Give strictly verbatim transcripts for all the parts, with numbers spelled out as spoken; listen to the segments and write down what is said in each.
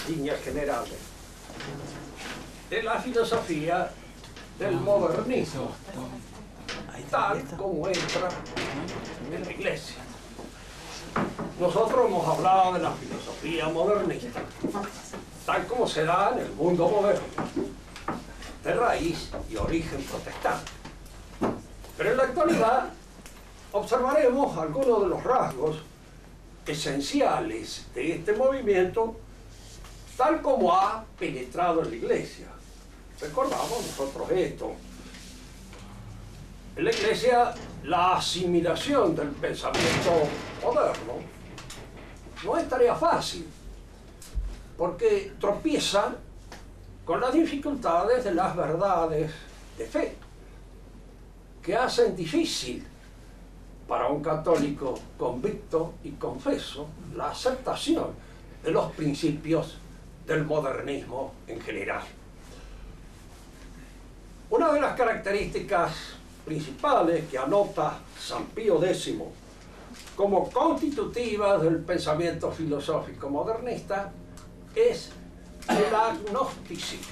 líneas generales de la filosofía del modernismo, tal como entra en la Iglesia. Nosotros hemos hablado de la filosofía modernista, tal como se da en el mundo moderno, de raíz y origen protestante. Pero en la actualidad observaremos algunos de los rasgos esenciales de este movimiento, tal como ha penetrado en la Iglesia. Recordamos nosotros esto. En la Iglesia, la asimilación del pensamiento moderno no es tarea fácil, porque tropieza con las dificultades de las verdades de fe, que hacen difícil para un católico convicto y confeso la aceptación de los principios del modernismo en general. Una de las características principales que anota San Pío décimo como constitutivas del pensamiento filosófico modernista es el agnosticismo.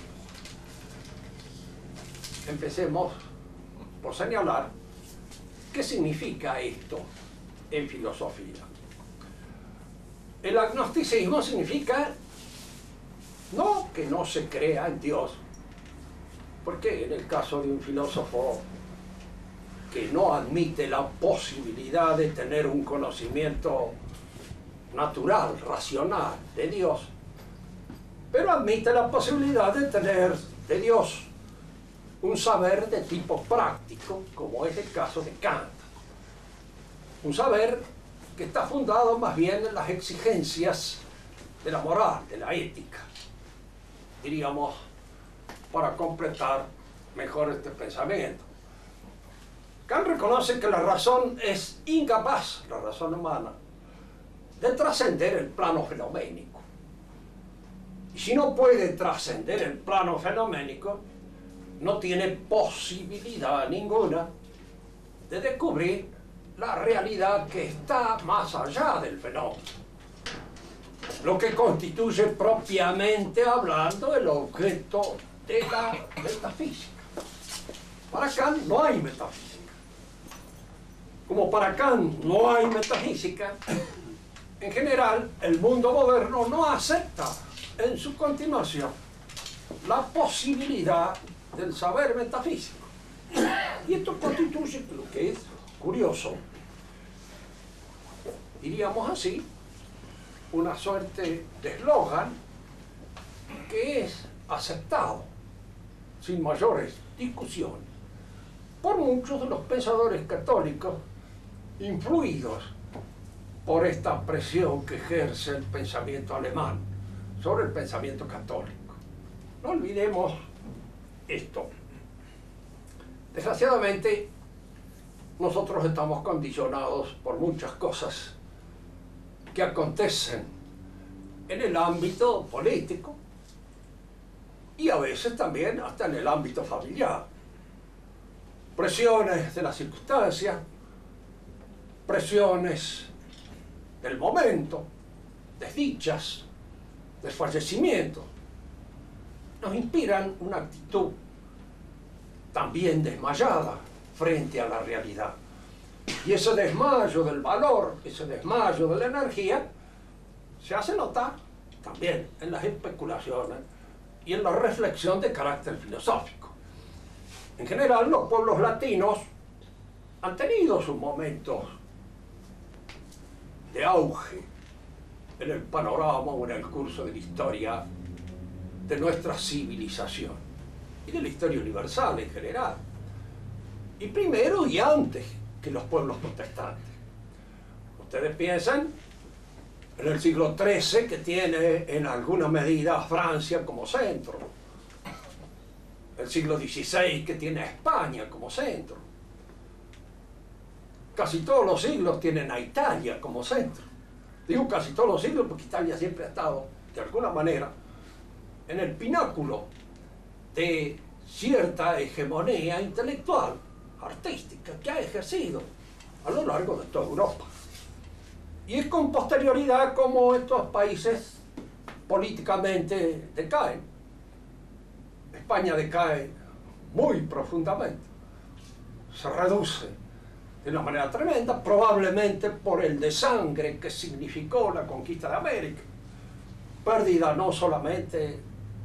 Empecemos por señalar qué significa esto en filosofía. El agnosticismo significa no que no se crea en Dios, porque en el caso de un filósofo que no admite la posibilidad de tener un conocimiento natural, racional de Dios, pero admite la posibilidad de tener de Dios un saber de tipo práctico, como es el caso de Kant. Un saber que está fundado más bien en las exigencias de la moral, de la ética, diríamos, para completar mejor este pensamiento. Kant reconoce que la razón es incapaz, la razón humana, de trascender el plano fenoménico. Y si no puede trascender el plano fenoménico, no tiene posibilidad ninguna de descubrir la realidad que está más allá del fenómeno, lo que constituye propiamente hablando el objeto de la metafísica. Para Kant no hay metafísica. Como para Kant no hay metafísica, en general el mundo moderno no acepta en su continuación la posibilidad del saber metafísico. Y esto constituye lo que es curioso, diríamos así, una suerte de eslogan que es aceptado sin mayores discusiones por muchos de los pensadores católicos influidos por esta presión que ejerce el pensamiento alemán sobre el pensamiento católico. No olvidemos esto. Desgraciadamente, nosotros estamos condicionados por muchas cosas que acontecen en el ámbito político y a veces también hasta en el ámbito familiar. Presiones de las circunstancias, presiones del momento, desdichas, desfallecimientos, nos inspiran una actitud también desmayada frente a la realidad. Y ese desmayo del valor, ese desmayo de la energía, se hace notar también en las especulaciones y en la reflexión de carácter filosófico. En general, los pueblos latinos han tenido sus momentos de auge en el panorama o en el curso de la historia de nuestra civilización y de la historia universal en general, y primero y antes que los pueblos protestantes. Ustedes piensan en el siglo trece, que tiene en alguna medida a Francia como centro, el siglo dieciséis, que tiene a España como centro, casi todos los siglos tienen a Italia como centro. Digo casi todos los siglos porque Italia siempre ha estado, de alguna manera, en el pináculo de cierta hegemonía intelectual, artística, que ha ejercido a lo largo de toda Europa. Y es con posterioridad como estos países políticamente decaen. España decae muy profundamente, se reduce de una manera tremenda, probablemente por el desangre que significó la conquista de América. Pérdida no solamente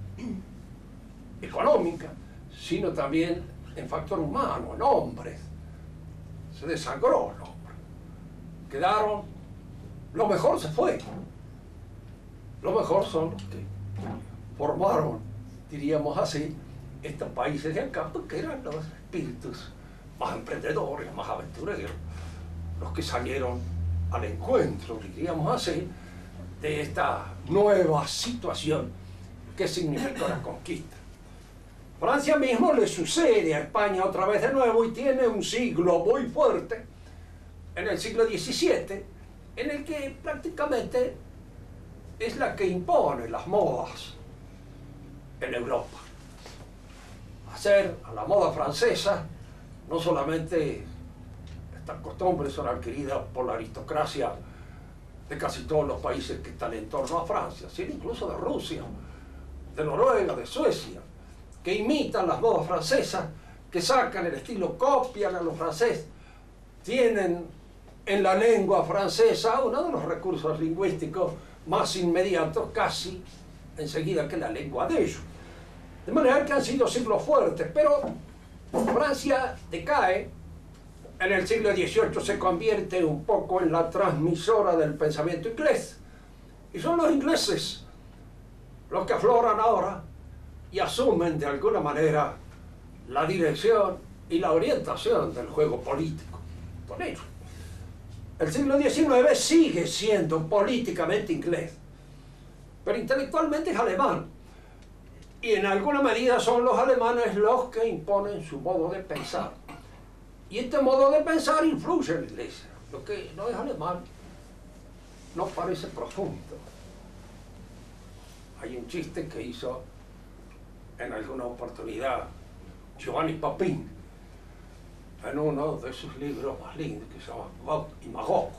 económica, sino también en factor humano, en hombres. Se desangró el hombre. Quedaron, lo mejor se fue. Lo mejor son los que formaron, diríamos así, estos países de acá, porque eran los espíritus más emprendedores, más aventureros, los que salieron al encuentro, diríamos así, de esta nueva situación que significó la conquista. Francia mismo le sucede a España otra vez de nuevo y tiene un siglo muy fuerte, en el siglo diecisiete, en el que prácticamente es la que impone las modas en Europa. Hacer a la moda francesa, no solamente estas costumbres son adquiridas por la aristocracia de casi todos los países que están en torno a Francia, sino incluso de Rusia, de Noruega, de Suecia, que imitan las modas francesas, que sacan el estilo, copian a los franceses, tienen en la lengua francesa uno de los recursos lingüísticos más inmediatos, casi enseguida, que la lengua de ellos. De manera que han sido siglos fuertes, pero Francia decae. En el siglo dieciocho se convierte un poco en la transmisora del pensamiento inglés. Y son los ingleses los que afloran ahora y asumen de alguna manera la dirección y la orientación del juego político. Con ellos. El siglo diecinueve sigue siendo políticamente inglés, pero intelectualmente es alemán. Y en alguna medida son los alemanes los que imponen su modo de pensar. Y este modo de pensar influye en la Iglesia. Lo que no es alemán no parece profundo. Hay un chiste que hizo en alguna oportunidad Giovanni Papin en uno de sus libros más lindos, que se llama Gog y Magog,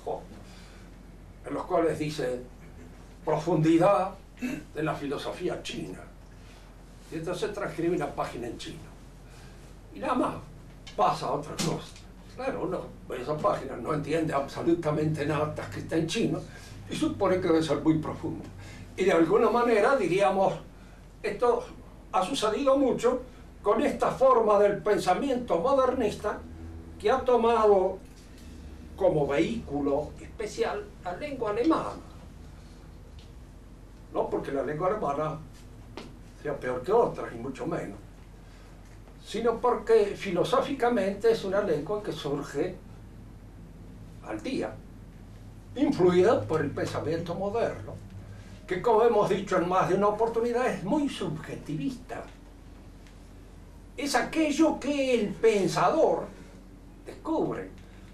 en los cuales dice profundidad de la filosofía china. Y entonces transcribe una página en chino. Y nada más pasa otra cosa. Claro, uno ve esa página, no entiende absolutamente nada que está en chino y supone que debe ser muy profundo. Y de alguna manera, diríamos, esto ha sucedido mucho con esta forma del pensamiento modernista que ha tomado como vehículo especial la lengua alemana. No porque la lengua alemana sea peor que otras, y mucho menos, sino porque filosóficamente es una lengua que surge al día, influida por el pensamiento moderno, que, como hemos dicho en más de una oportunidad, es muy subjetivista. Es aquello que el pensador descubre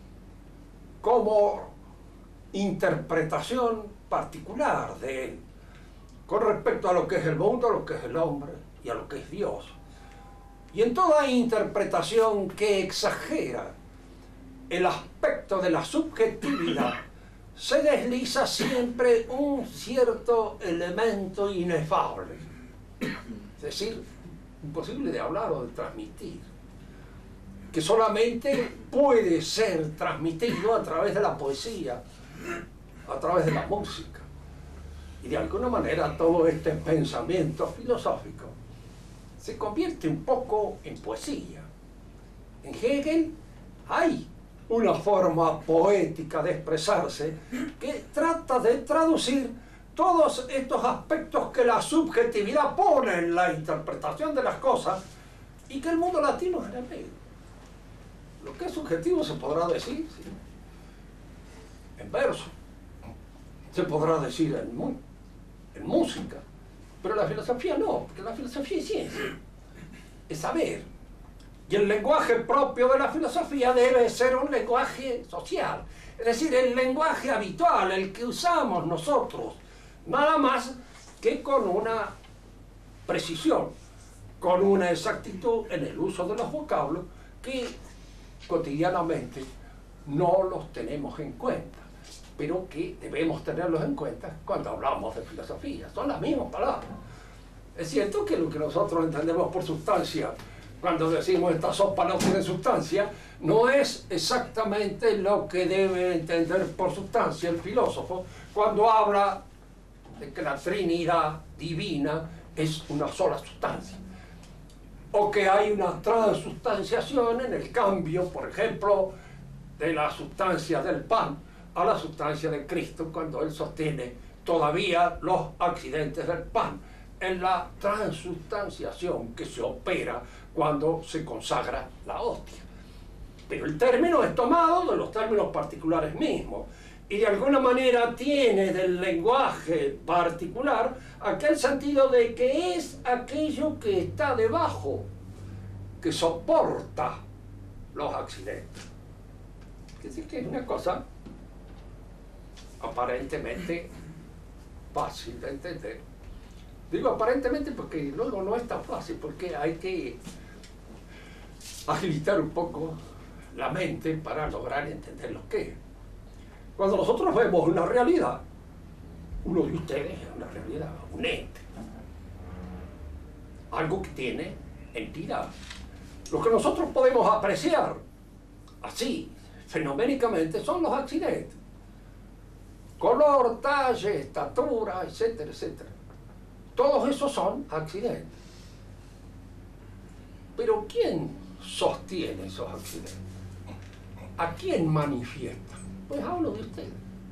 como interpretación particular de él, con respecto a lo que es el mundo, a lo que es el hombre y a lo que es Dios. Y en toda interpretación que exagera el aspecto de la subjetividad, se desliza siempre un cierto elemento inefable, es decir, imposible de hablar o de transmitir, que solamente puede ser transmitido a través de la poesía, a través de la música. Y de alguna manera todo este pensamiento filosófico se convierte un poco en poesía. En Hegel hay una forma poética de expresarse que trata de traducir todos estos aspectos que la subjetividad pone en la interpretación de las cosas y que el mundo latino es enemigo. Lo que es subjetivo se podrá decir, ¿sí?, en verso, se podrá decir en, mu en música, pero la filosofía no, porque la filosofía es ciencia, es saber. Y el lenguaje propio de la filosofía debe ser un lenguaje social, es decir, el lenguaje habitual, el que usamos nosotros, nada más que con una precisión, con una exactitud en el uso de los vocablos que cotidianamente no los tenemos en cuenta. pero que debemos tenerlos en cuenta cuando hablamos de filosofía. Son las mismas palabras. Es cierto que lo que nosotros entendemos por sustancia, cuando decimos esta sopa no tiene sustancia, no es exactamente lo que debe entender por sustancia el filósofo cuando habla de que la Trinidad divina es una sola sustancia, o que hay una transustanciación en el cambio, por ejemplo, de la sustancia del pan a la sustancia de Cristo, cuando él sostiene todavía los accidentes del pan, en la transustanciación que se opera cuando se consagra la hostia. Pero el término es tomado de los términos particulares mismos, y de alguna manera tiene del lenguaje particular aquel sentido de que es aquello que está debajo, que soporta los accidentes. Es decir, que es una cosa aparentemente fácil de entender. Digo aparentemente porque luego no es tan fácil, porque hay que agilitar un poco la mente para lograr entender lo que es. Cuando nosotros vemos una realidad, uno de ustedes es una realidad, un ente, algo que tiene entidad. Lo que nosotros podemos apreciar así, fenoménicamente, son los accidentes. Color, talle, estatura, etcétera, etcétera. Todos esos son accidentes. Pero ¿quién sostiene esos accidentes? ¿A quién manifiesta? Pues hablo de ustedes.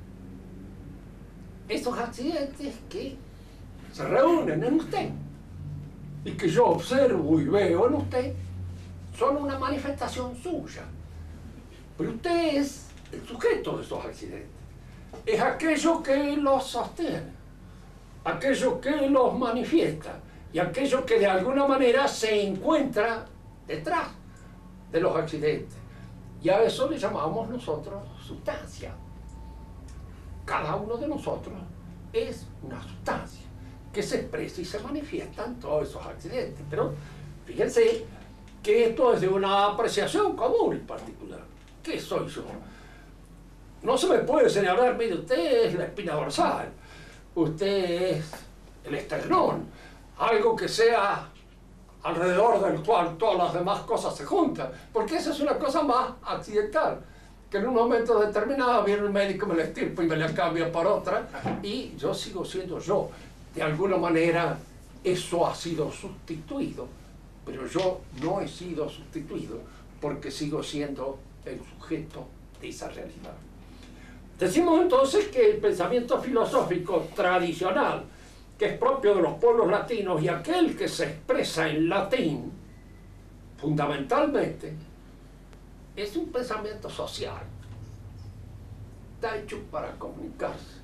Esos accidentes que se reúnen en usted y que yo observo y veo en usted son una manifestación suya. Pero usted es el sujeto de esos accidentes. Es aquello que los sostiene, aquello que los manifiesta y aquello que de alguna manera se encuentra detrás de los accidentes. Y a eso le llamamos nosotros sustancia. Cada uno de nosotros es una sustancia que se expresa y se manifiesta en todos esos accidentes. Pero fíjense que esto es de una apreciación común y particular. ¿Qué soy yo? No se me puede señalar, mire, usted es la espina dorsal, usted es el esternón, algo que sea alrededor del cual todas las demás cosas se juntan, porque esa es una cosa más accidental, que en un momento determinado viene el médico, me la estirpa y me la cambia por otra, y yo sigo siendo yo. De alguna manera eso ha sido sustituido, pero yo no he sido sustituido, porque sigo siendo el sujeto de esa realidad. Decimos entonces que el pensamiento filosófico tradicional, que es propio de los pueblos latinos y aquel que se expresa en latín, fundamentalmente, es un pensamiento social. Está hecho para comunicarse,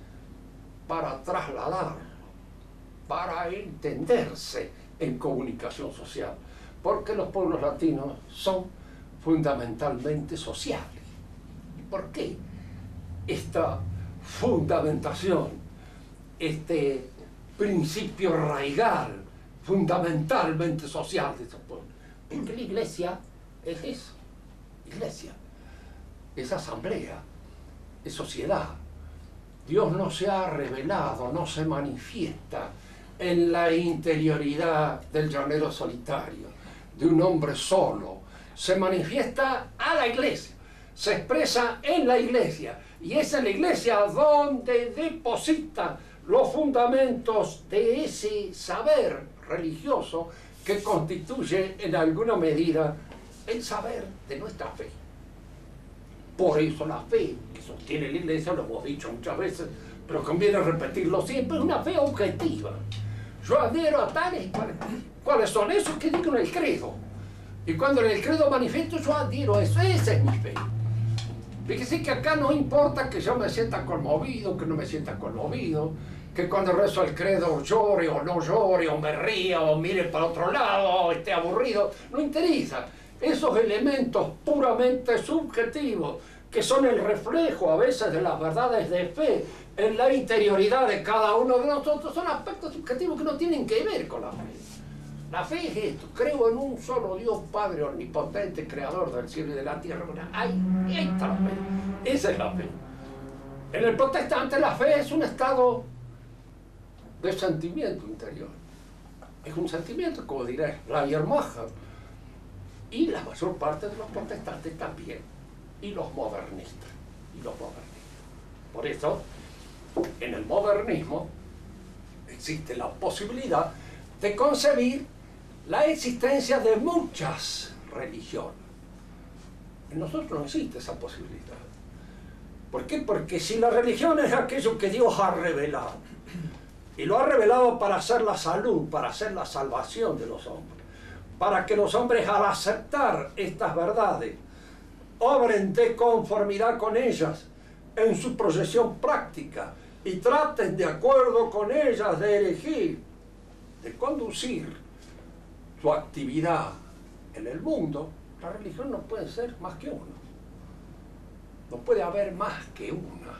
para trasladar, para entenderse en comunicación social, porque los pueblos latinos son fundamentalmente sociales. ¿Y por qué esta fundamentación, este principio raigal, fundamentalmente social de estos pueblos? Porque la iglesia es eso, iglesia, es asamblea, es sociedad. Dios no se ha revelado, no se manifiesta en la interioridad del llanero solitario, de un hombre solo. Se manifiesta a la iglesia, se expresa en la iglesia, y es en la iglesia donde deposita los fundamentos de ese saber religioso que constituye en alguna medida el saber de nuestra fe. Por eso la fe que sostiene la iglesia, lo hemos dicho muchas veces, pero conviene repetirlo siempre, es una fe objetiva. Yo adhiero a tales y cuales, cuáles son esos que digo en el credo. Y cuando en el credo manifiesto, yo adhiero a eso. Esa es mi fe. Fíjese que acá no importa que yo me sienta conmovido, que no me sienta conmovido, que cuando rezo el credo llore o no llore, o me ría, o mire para otro lado, o esté aburrido. No interesa. Esos elementos puramente subjetivos, que son el reflejo a veces de las verdades de fe en la interioridad de cada uno de nosotros, son aspectos subjetivos que no tienen que ver con la fe. La fe es esto: creo en un solo Dios Padre omnipotente, creador del cielo y de la tierra. Ahí, ahí está la fe. Esa es la fe. En el protestante la fe es un estado de sentimiento interior. Es un sentimiento, como dirá Schleiermacher, y la mayor parte de los protestantes también, y los modernistas, y los modernistas. Por eso, en el modernismo existe la posibilidad de concebir la existencia de muchas religiones. En nosotros no existe esa posibilidad. ¿Por qué? Porque si la religión es aquello que Dios ha revelado, y lo ha revelado para hacer la salud, para hacer la salvación de los hombres, para que los hombres al aceptar estas verdades obren de conformidad con ellas en su procesión práctica y traten de acuerdo con ellas de elegir, de conducir su actividad en el mundo, la religión no puede ser más que una. No puede haber más que una.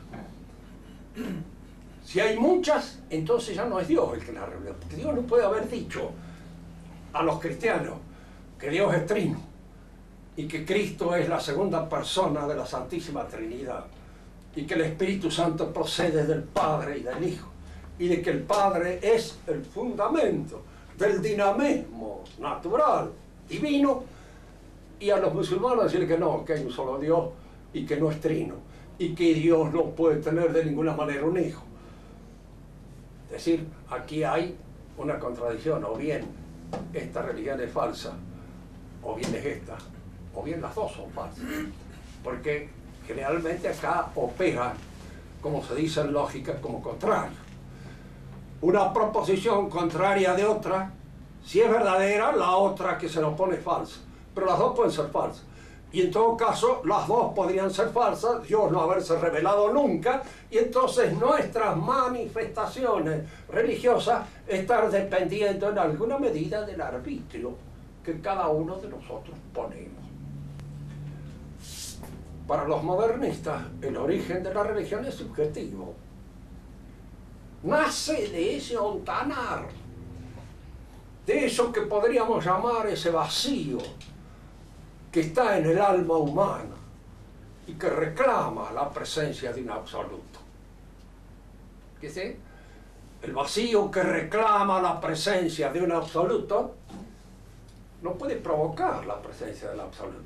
Si hay muchas, entonces ya no es Dios el que la revela. Porque Dios no puede haber dicho a los cristianos que Dios es trino y que Cristo es la segunda persona de la Santísima Trinidad y que el Espíritu Santo procede del Padre y del Hijo y de que el Padre es el fundamento del dinamismo natural, divino, y a los musulmanes decir que no, que hay un solo Dios y que no es trino y que Dios no puede tener de ninguna manera un hijo. Es decir, aquí hay una contradicción, o bien esta religión es falsa, o bien es esta, o bien las dos son falsas, porque generalmente acá operan, como se dice en lógica, como contrario. Una proposición contraria de otra, si es verdadera, la otra que se le opone es falsa, pero las dos pueden ser falsas. Y en todo caso, las dos podrían ser falsas, Dios no haberse revelado nunca, y entonces nuestras manifestaciones religiosas estar dependiendo en alguna medida del arbitrio que cada uno de nosotros ponemos. Para los modernistas, el origen de la religión es subjetivo. Nace de ese hontanar, de eso que podríamos llamar ese vacío que está en el alma humana y que reclama la presencia de un absoluto. ¿Qué sé? El vacío que reclama la presencia de un absoluto no puede provocar la presencia del absoluto.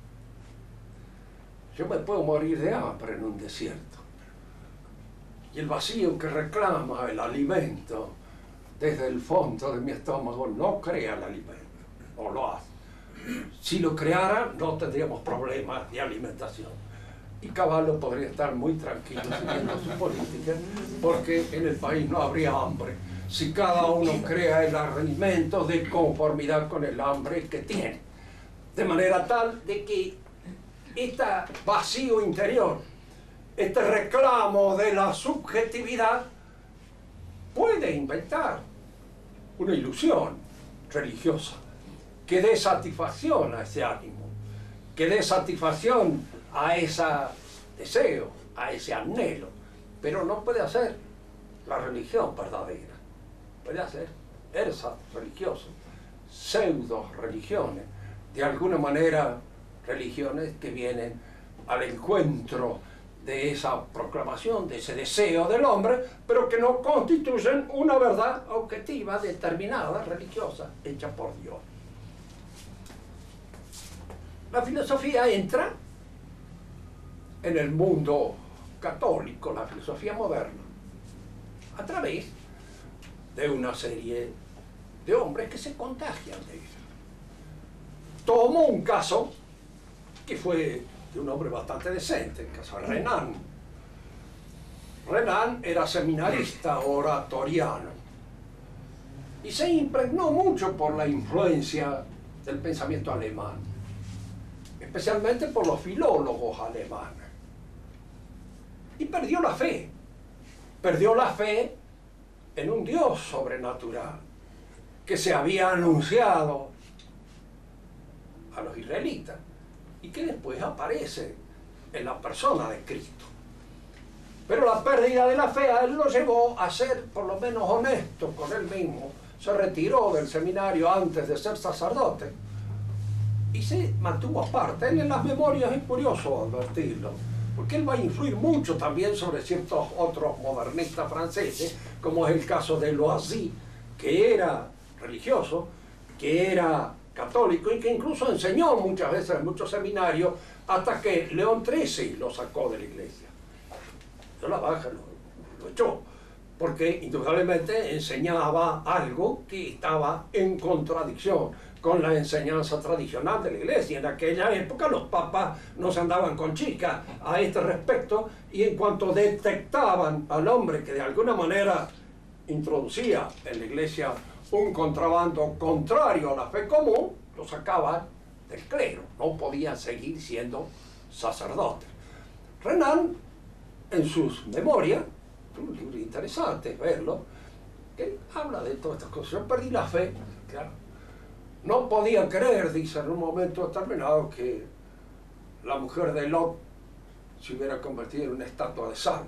Yo me puedo morir de hambre en un desierto. Y el vacío que reclama el alimento desde el fondo de mi estómago no crea el alimento, o lo hace. Si lo creara, no tendríamos problemas de alimentación. Y Caballo podría estar muy tranquilo siguiendo su política, porque en el país no habría hambre. Si cada uno crea el alimento de conformidad con el hambre que tiene. De manera tal de que este vacío interior, este reclamo de la subjetividad, puede inventar una ilusión religiosa que dé satisfacción a ese ánimo, que dé satisfacción a ese deseo, a ese anhelo, pero no puede hacer la religión verdadera. Puede hacer ersatz religiosos, pseudo religiones, de alguna manera religiones que vienen al encuentro de esa proclamación, de ese deseo del hombre, pero que no constituyen una verdad objetiva, determinada, religiosa, hecha por Dios. La filosofía entra en el mundo católico, la filosofía moderna, a través de una serie de hombres que se contagian de ella. Tomó un caso que fue de un hombre bastante decente, el caso de Renan. Renan era seminarista oratoriano y se impregnó mucho por la influencia del pensamiento alemán, especialmente por los filólogos alemanes. Y perdió la fe, perdió la fe en un Dios sobrenatural que se había anunciado a los israelitas y que después aparece en la persona de Cristo. Pero la pérdida de la fe a él lo llevó a ser por lo menos honesto con él mismo. Se retiró del seminario antes de ser sacerdote y se mantuvo aparte. Él en las memorias es curioso advertirlo, porque él va a influir mucho también sobre ciertos otros modernistas franceses, como es el caso de Loisy, que era religioso, que era católico y que incluso enseñó muchas veces en muchos seminarios hasta que León trece lo sacó de la iglesia. Yo la baja, lo, lo echó, porque indudablemente enseñaba algo que estaba en contradicción con la enseñanza tradicional de la iglesia. En aquella época los papas no se andaban con chicas a este respecto, y en cuanto detectaban al hombre que de alguna manera introducía en la iglesia un contrabando contrario a la fe común, lo sacaban del clero, no podían seguir siendo sacerdotes. Renan, en sus memorias, un libro interesante verlo, que habla de todas estas cosas. Yo perdí la fe, claro. No podía creer, dice en un momento determinado, que la mujer de Lot se hubiera convertido en una estatua de sal.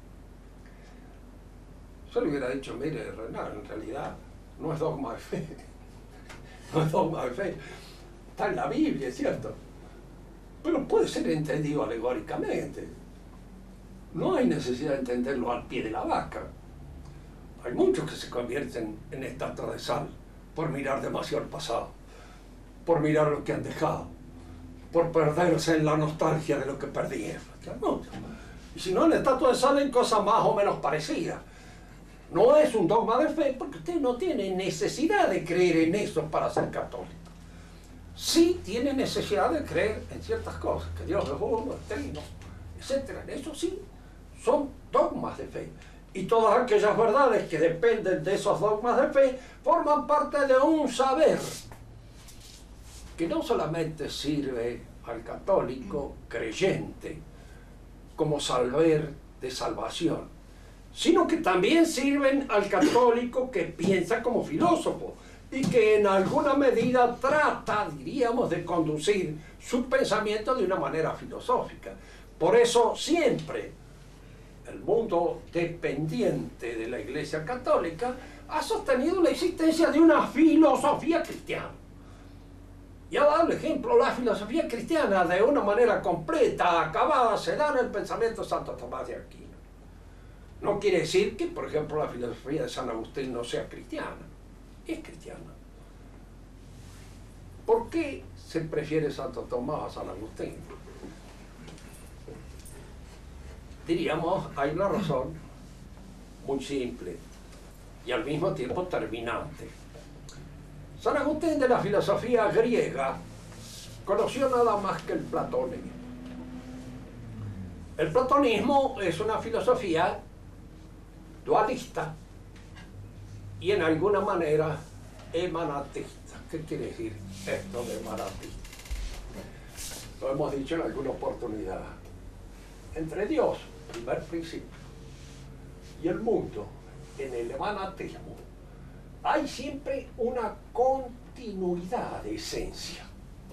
Yo le hubiera dicho, mire, Renan, en realidad no es dogma de fe, no es dogma de fe, está en la Biblia, es cierto, pero puede ser entendido alegóricamente. No hay necesidad de entenderlo al pie de la vaca. Hay muchos que se convierten en estatuas de sal por mirar demasiado el pasado, por mirar lo que han dejado, por perderse en la nostalgia de lo que perdieron. Y si no, en estatuas de sal en cosas más o menos parecidas. No es un dogma de fe porque usted no tiene necesidad de creer en eso para ser católico. Sí tiene necesidad de creer en ciertas cosas, que Dios es uno, es trino, etcétera. Eso sí, son dogmas de fe. Y todas aquellas verdades que dependen de esos dogmas de fe forman parte de un saber que no solamente sirve al católico creyente como saber de salvación, sino que también sirven al católico que piensa como filósofo y que en alguna medida trata, diríamos, de conducir su pensamiento de una manera filosófica. Por eso siempre el mundo dependiente de la Iglesia Católica ha sostenido la existencia de una filosofía cristiana. Y ha dado el ejemplo, la filosofía cristiana de una manera completa, acabada, se da en el pensamiento de Santo Tomás de Aquino. No quiere decir que, por ejemplo, la filosofía de San Agustín no sea cristiana. Es cristiana. ¿Por qué se prefiere Santo Tomás a San Agustín? Diríamos, hay una razón muy simple y al mismo tiempo terminante. San Agustín, de la filosofía griega, conoció nada más que el platonismo. El platonismo es una filosofía dualista y en alguna manera emanatista. ¿Qué quiere decir esto de emanatista? Lo hemos dicho en alguna oportunidad. Entre Dios, primer principio, y el mundo, en el emanatismo, hay siempre una continuidad de esencia.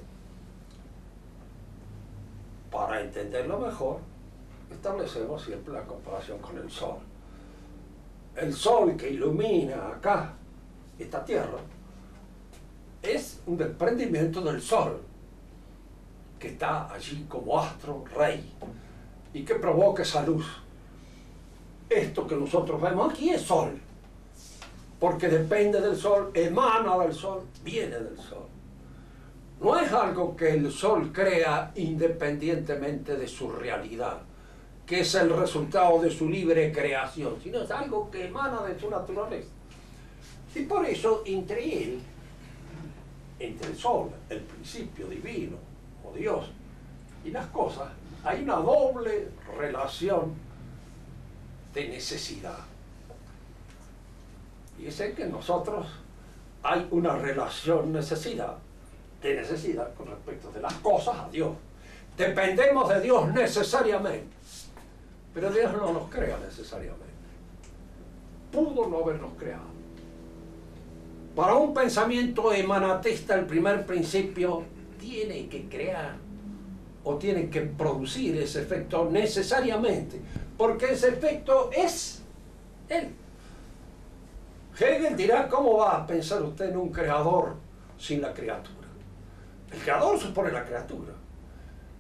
Para entenderlo mejor, establecemos siempre la comparación con el Sol. El Sol que ilumina acá, esta Tierra, es un desprendimiento del Sol, que está allí como astro rey, y que provoca esa luz. Esto que nosotros vemos aquí es Sol, porque depende del Sol, emana del Sol, viene del Sol. No es algo que el Sol crea independientemente de su realidad, que es el resultado de su libre creación, sino es algo que emana de su naturaleza. Y por eso, entre él, entre el Sol, el principio divino, o Dios, y las cosas, hay una doble relación de necesidad. Fíjense que en nosotros hay una relación necesidad, de necesidad con respecto de las cosas a Dios. Dependemos de Dios necesariamente, pero Dios no nos crea necesariamente. Pudo no habernos creado. Para un pensamiento emanatista, el primer principio tiene que crear o tiene que producir ese efecto necesariamente, porque ese efecto es Él. Hegel dirá, ¿cómo va a pensar usted en un creador sin la criatura? El creador supone la criatura.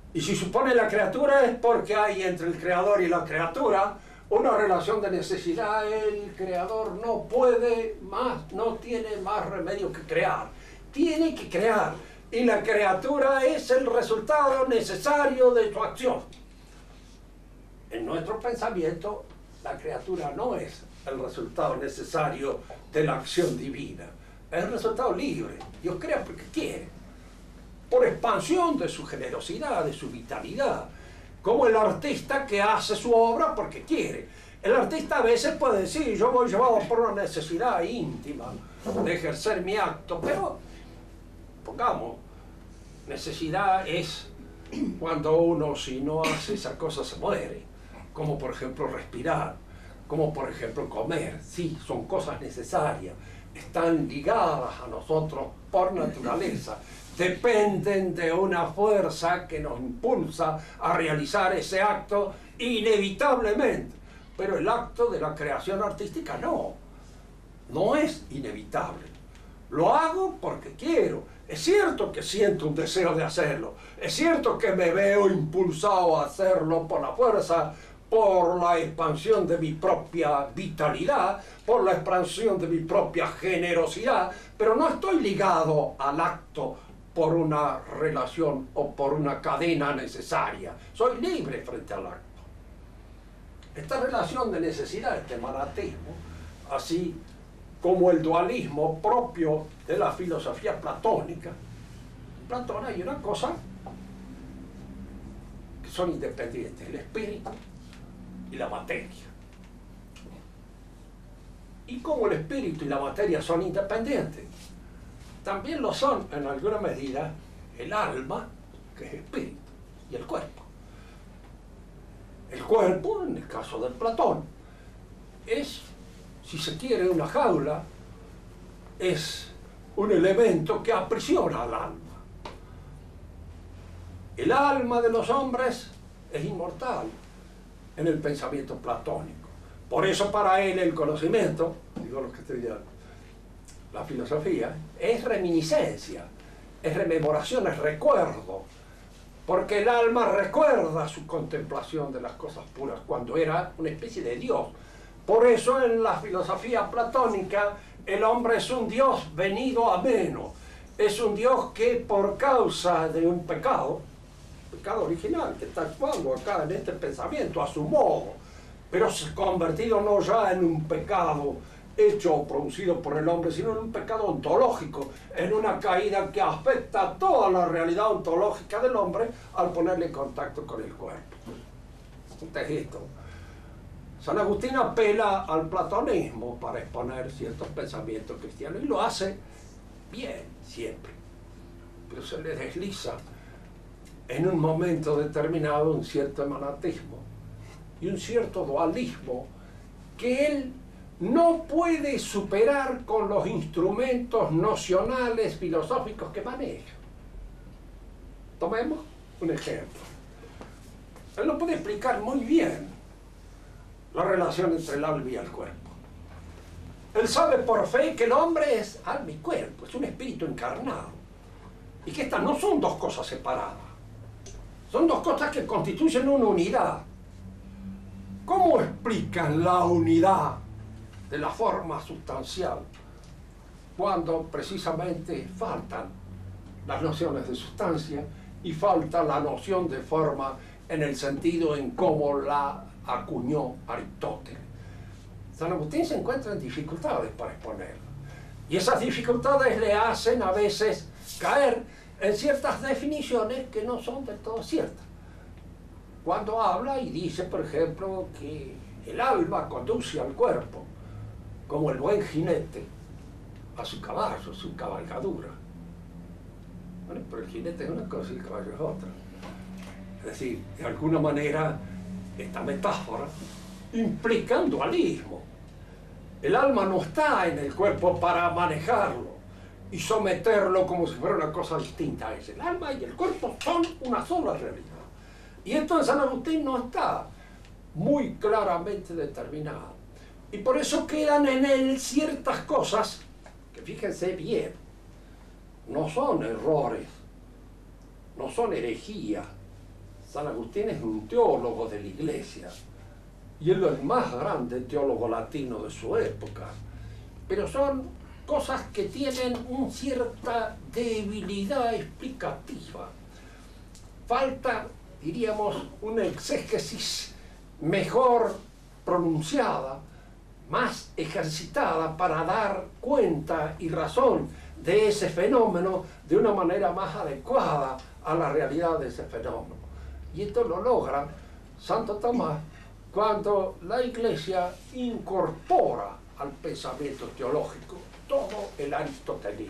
Y si supone la criatura es porque hay entre el creador y la criatura una relación de necesidad. El creador no puede más, no tiene más remedio que crear. Tiene que crear. Y la criatura es el resultado necesario de su acción. En nuestro pensamiento, la criatura no es el resultado necesario de la acción divina. Es el resultado libre. Dios crea porque quiere. Por expansión de su generosidad, de su vitalidad. Como el artista que hace su obra porque quiere. El artista a veces puede decir, yo voy llevado por una necesidad íntima de ejercer mi acto, pero, pongamos, necesidad es cuando uno, si no hace esa cosa, se muere. Como por ejemplo respirar, como por ejemplo comer. Sí, son cosas necesarias, están ligadas a nosotros por naturaleza. Dependen de una fuerza que nos impulsa a realizar ese acto inevitablemente. Pero el acto de la creación artística no, no es inevitable. Lo hago porque quiero. Es cierto que siento un deseo de hacerlo. Es cierto que me veo impulsado a hacerlo por la fuerza, por la expansión de mi propia vitalidad, por la expansión de mi propia generosidad, pero no estoy ligado al acto por una relación o por una cadena necesaria. Soy libre frente al acto. Esta relación de necesidad, este manatismo, así como el dualismo propio de la filosofía platónica, en Platón hay una cosa que son independientes, el espíritu y la materia. Y como el espíritu y la materia son independientes, también lo son en alguna medida el alma, que es espíritu, y el cuerpo. El cuerpo, en el caso del Platón, es, si se quiere, una jaula, es un elemento que aprisiona al alma. El alma de los hombres es inmortal en el pensamiento platónico. Por eso para él el conocimiento, digo lo que estoy diciendo, la filosofía, es reminiscencia, es rememoración, es recuerdo. Porque el alma recuerda su contemplación de las cosas puras cuando era una especie de Dios. Por eso en la filosofía platónica el hombre es un Dios venido a menos. Es un Dios que por causa de un pecado, pecado original que está actuando acá en este pensamiento a su modo, pero se ha convertido no ya en un pecado hecho o producido por el hombre, sino en un pecado ontológico, en una caída que afecta a toda la realidad ontológica del hombre al ponerle en contacto con el cuerpo. Entonces esto, San Agustín apela al platonismo para exponer ciertos pensamientos cristianos y lo hace bien siempre, pero se le desliza en un momento determinado un cierto emanatismo y un cierto dualismo que él no puede superar con los instrumentos nocionales filosóficos que maneja. Tomemos un ejemplo. Él no puede explicar muy bien la relación entre el alma y el cuerpo. Él sabe por fe que el hombre es alma y cuerpo, es un espíritu encarnado, y que estas no son dos cosas separadas, son dos cosas que constituyen una unidad. ¿Cómo explican la unidad de la forma sustancial cuando precisamente faltan las nociones de sustancia y falta la noción de forma en el sentido en cómo la acuñó Aristóteles? San Agustín se encuentra en dificultades para exponerlo, y esas dificultades le hacen a veces caer en ciertas definiciones que no son del todo ciertas. Cuando habla y dice, por ejemplo, que el alma conduce al cuerpo como el buen jinete a su caballo, su cabalgadura. Bueno, pero el jinete es una cosa y el caballo es otra. Es decir, de alguna manera, esta metáfora implica un dualismo. El alma no está en el cuerpo para manejarlo y someterlo como si fuera una cosa distinta a ese. El alma y el cuerpo son una sola realidad. Y esto en San Agustín no está muy claramente determinado. Y por eso quedan en él ciertas cosas que, fíjense bien, no son errores, no son herejías, San Agustín es un teólogo de la Iglesia y es el más grande teólogo latino de su época, pero son cosas que tienen una cierta debilidad explicativa. Falta, diríamos, una exégesis mejor pronunciada, más ejercitada para dar cuenta y razón de ese fenómeno de una manera más adecuada a la realidad de ese fenómeno. Y esto lo logra Santo Tomás cuando la Iglesia incorpora al pensamiento teológico todo el aristotelismo.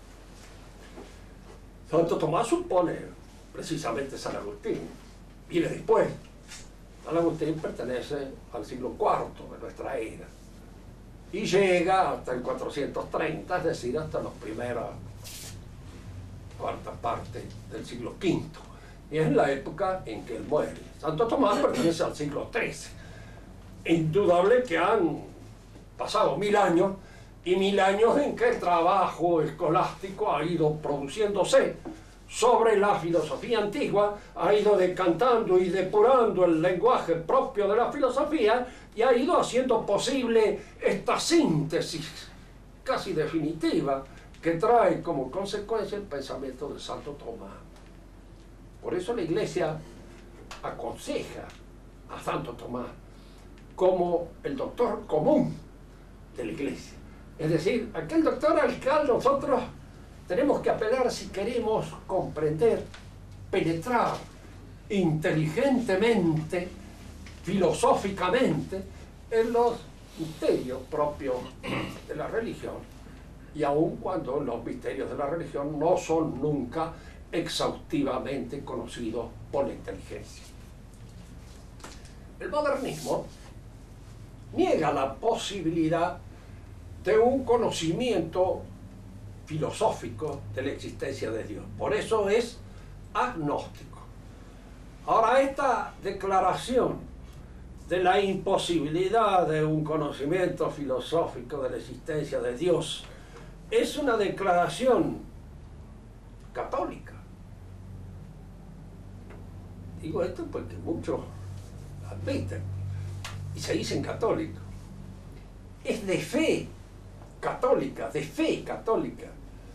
Santo Tomás supone precisamente San Agustín, viene después. San Agustín pertenece al siglo cuarto de nuestra era y llega hasta el cuatrocientos treinta, es decir, hasta la primera cuarta parte del siglo quinto, y es la época en que él muere. Santo Tomás pertenece al siglo trece. Indudable que han pasado mil años, y mil años en que el trabajo escolástico ha ido produciéndose sobre la filosofía antigua, ha ido decantando y depurando el lenguaje propio de la filosofía y ha ido haciendo posible esta síntesis casi definitiva que trae como consecuencia el pensamiento de Santo Tomás. Por eso la Iglesia aconseja a Santo Tomás como el doctor común de la Iglesia. Es decir, aquel doctor al cual nosotros tenemos que apelar si queremos comprender, penetrar inteligentemente, filosóficamente, en los misterios propios de la religión, y aun cuando los misterios de la religión no son nunca exhaustivamente conocidos por la inteligencia. El modernismo niega la posibilidad de un conocimiento filosófico de la existencia de Dios. Por eso es agnóstico. Ahora, esta declaración de la imposibilidad de un conocimiento filosófico de la existencia de Dios es una declaración católica. Digo esto porque muchos admiten y se dicen católicos. Es de fe católica, de fe católica,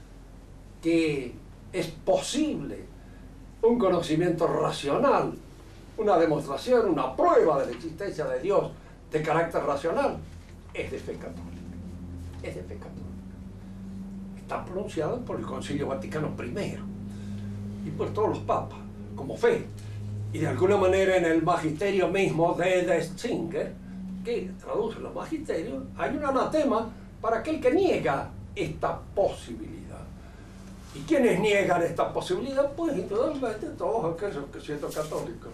que es posible un conocimiento racional, una demostración, una prueba de la existencia de Dios de carácter racional. Es de fe católica, es de fe católica. Está pronunciado por el Concilio Vaticano primero y por todos los papas como fe, y de alguna manera en el magisterio mismo de Deschinger, que traduce los magisterios, hay un anatema para aquel que niega esta posibilidad. ¿Y quiénes niegan esta posibilidad? Pues indudablemente todos aquellos que, siendo católicos,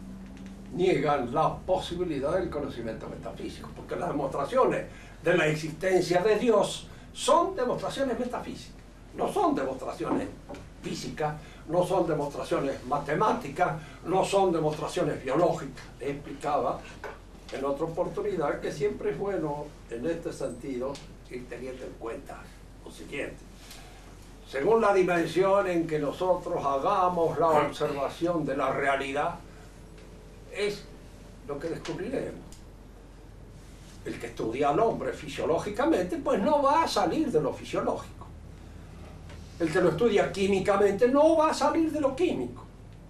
niegan la posibilidad del conocimiento metafísico, porque las demostraciones de la existencia de Dios son demostraciones metafísicas, no son demostraciones físicas, no son demostraciones matemáticas, no son demostraciones biológicas. He explicado en otra oportunidad que siempre es bueno en este sentido ir teniendo en cuenta lo siguiente: según la dimensión en que nosotros hagamos la observación de la realidad, es lo que descubriremos. El que estudia al hombre fisiológicamente, pues no va a salir de lo fisiológico. El que lo estudia químicamente no va a salir de lo químico.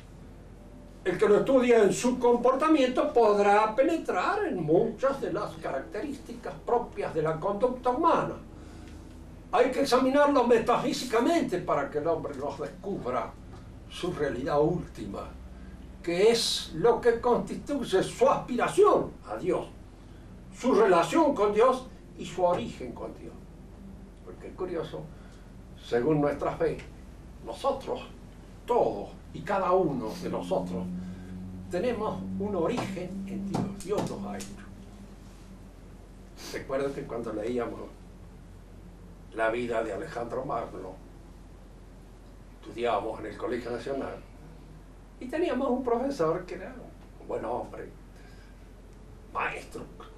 El que lo estudia en su comportamiento podrá penetrar en muchas de las características propias de la conducta humana. Hay que examinarlo metafísicamente para que el hombre nos descubra su realidad última, que es lo que constituye su aspiración a Dios, su relación con Dios y su origen con Dios. Porque es curioso, según nuestra fe, nosotros, todos y cada uno de nosotros, tenemos un origen en Dios. Dios nos ha hecho. Recuerdo que cuando leíamos la vida de Alejandro Magno, estudiábamos en el Colegio Nacional, y teníamos un profesor que era un buen hombre, maestro,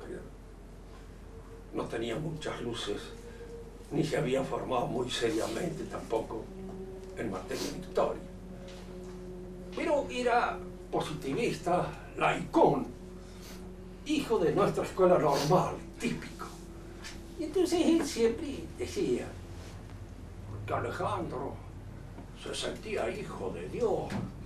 no tenía muchas luces, ni se había formado muy seriamente tampoco en materia de historia. Pero era positivista, laicón, hijo de nuestra escuela normal, típico. Y entonces él siempre decía, porque Alejandro se sentía hijo de Dios.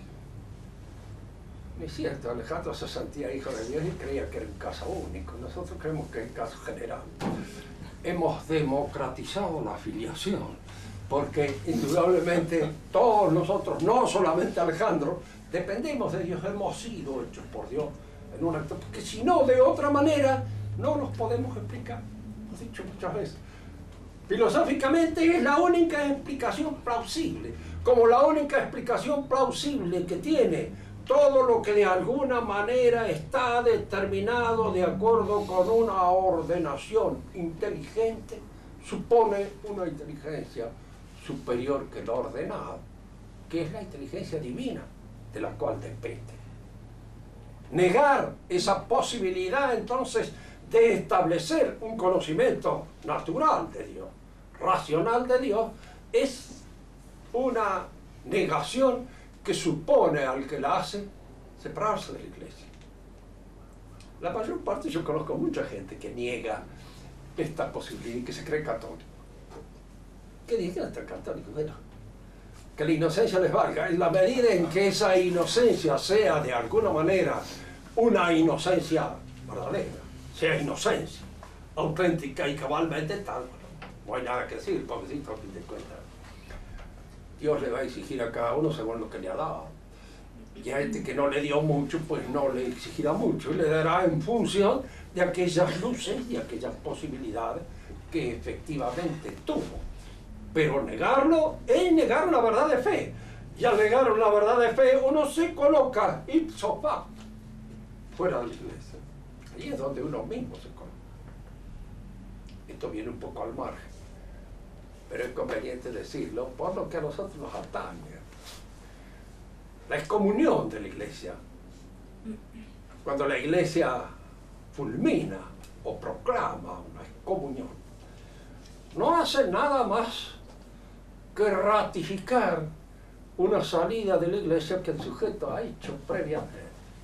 No es cierto, Alejandro se sentía hijo de Dios y creía que era un caso único. Nosotros creemos que es un caso general. Hemos democratizado la filiación, porque indudablemente todos nosotros, no solamente Alejandro, dependemos de Dios, hemos sido hechos por Dios en un acto, porque si no, de otra manera, no nos podemos explicar. Hemos dicho muchas veces. Filosóficamente es la única explicación plausible, como la única explicación plausible que tiene todo lo que de alguna manera está determinado de acuerdo con una ordenación inteligente, supone una inteligencia superior que lo ordenado, que es la inteligencia divina de la cual depende. Negar esa posibilidad entonces de establecer un conocimiento natural de Dios, racional de Dios, es una negación que supone al que la hace separarse de la Iglesia. La mayor parte, yo conozco mucha gente que niega esta posibilidad y que se cree católico. ¿Qué dice este católico? Bueno, que la inocencia les valga. En la medida en que esa inocencia sea de alguna manera una inocencia verdadera, sea inocencia, auténtica y cabalmente tal, no hay nada que decir, pobrecito, a fin de cuentas. Dios le va a exigir a cada uno según lo que le ha dado. Y a este que no le dio mucho, pues no le exigirá mucho, y le dará en función de aquellas luces y aquellas posibilidades que efectivamente tuvo. Pero negarlo es negar la verdad de fe. Y al negar la verdad de fe, uno se coloca ipso facto fuera de la Iglesia. Ahí es donde uno mismo se coloca. Esto viene un poco al margen, pero es conveniente decirlo por lo que a nosotros nos atañe. La excomunión de la Iglesia. Cuando la Iglesia fulmina o proclama una excomunión, no hace nada más que ratificar una salida de la Iglesia que el sujeto ha hecho previamente.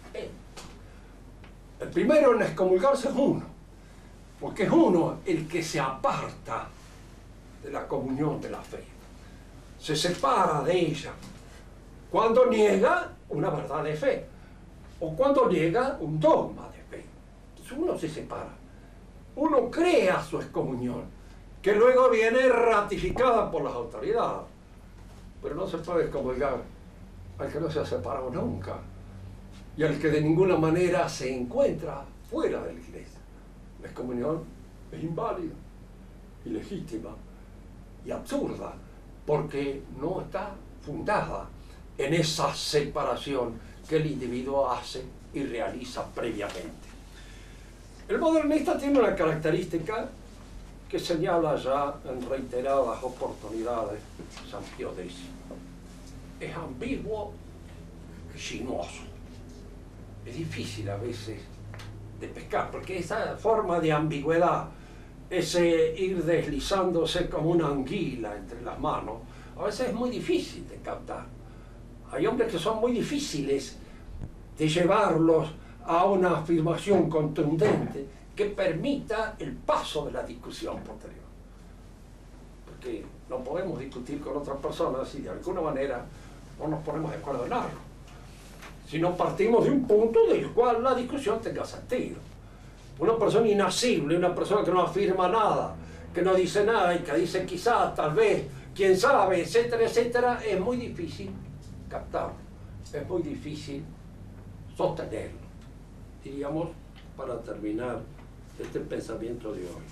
El primero en excomulgarse es uno, porque es uno el que se aparta de la comunión de la fe, se separa de ella cuando niega una verdad de fe o cuando niega un dogma de fe. Entonces uno se separa, uno crea su excomunión, que luego viene ratificada por las autoridades, pero no se puede excomulgar al que no se ha separado nunca y al que de ninguna manera se encuentra fuera de la Iglesia. La excomunión es inválida, ilegítima y absurda, porque no está fundada en esa separación que el individuo hace y realiza previamente. El modernista tiene una característica que señala ya en reiteradas oportunidades San Pío X. Es ambiguo y sinuoso. Es difícil a veces de pescar, porque esa forma de ambigüedad, ese ir deslizándose como una anguila entre las manos, a veces es muy difícil de captar. Hay hombres que son muy difíciles de llevarlos a una afirmación contundente que permita el paso de la discusión posterior. Porque no podemos discutir con otras personas si de alguna manera no nos ponemos de acuerdo en algo, si no partimos de un punto del cual la discusión tenga sentido. Una persona inasible, una persona que no afirma nada, que no dice nada y que dice quizás, tal vez, quién sabe, etcétera, etcétera, es muy difícil captarlo, es muy difícil sostenerlo. Diríamos, para terminar este pensamiento de hoy.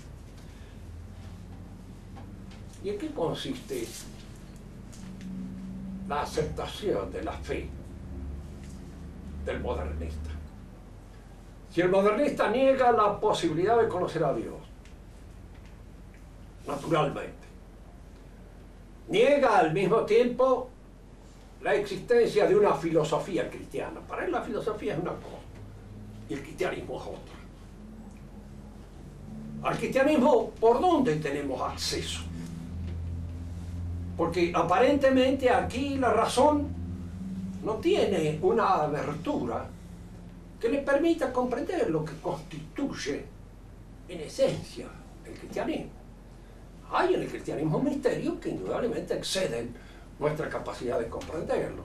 ¿Y en qué consiste la aceptación de la fe del modernista? Si el modernista niega la posibilidad de conocer a Dios, naturalmente, niega al mismo tiempo la existencia de una filosofía cristiana. Para él la filosofía es una cosa y el cristianismo es otra. Al cristianismo, ¿por dónde tenemos acceso? Porque aparentemente aquí la razón no tiene una abertura que le permita comprender lo que constituye, en esencia, el cristianismo. Hay en el cristianismo misterios que indudablemente exceden nuestra capacidad de comprenderlo.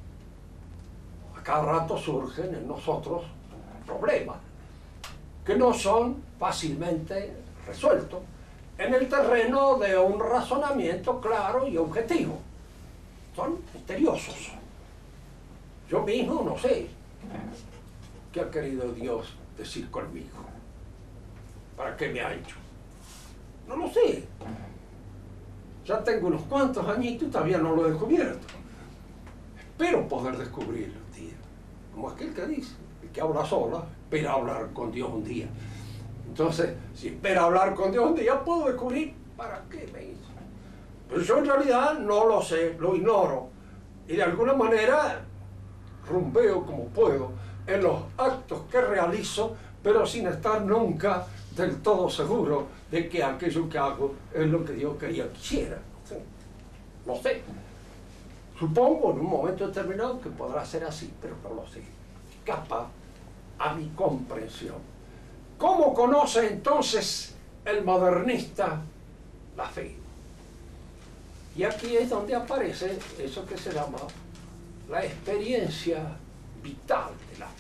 A cada rato surgen en nosotros problemas que no son fácilmente resueltos en el terreno de un razonamiento claro y objetivo. Son misteriosos. Yo mismo no sé qué ha querido Dios decir conmigo. ¿Para qué me ha hecho? No lo sé. Ya tengo unos cuantos añitos y todavía no lo he descubierto. Espero poder descubrirlo un día. Como aquel que dice, el que habla sola, espera hablar con Dios un día. Entonces, si espera hablar con Dios un día, puedo descubrir para qué me hizo. Pero yo en realidad no lo sé, lo ignoro. Y de alguna manera rumbeo como puedo en los actos que realizo, pero sin estar nunca del todo seguro de que aquello que hago es lo que Dios quería que hiciera. ¿Sí? No sé. Supongo en un momento determinado que podrá ser así, pero no lo sé. Escapa a mi comprensión. ¿Cómo conoce entonces el modernista la fe? Y aquí es donde aparece eso que se llama la experiencia vital de la fe.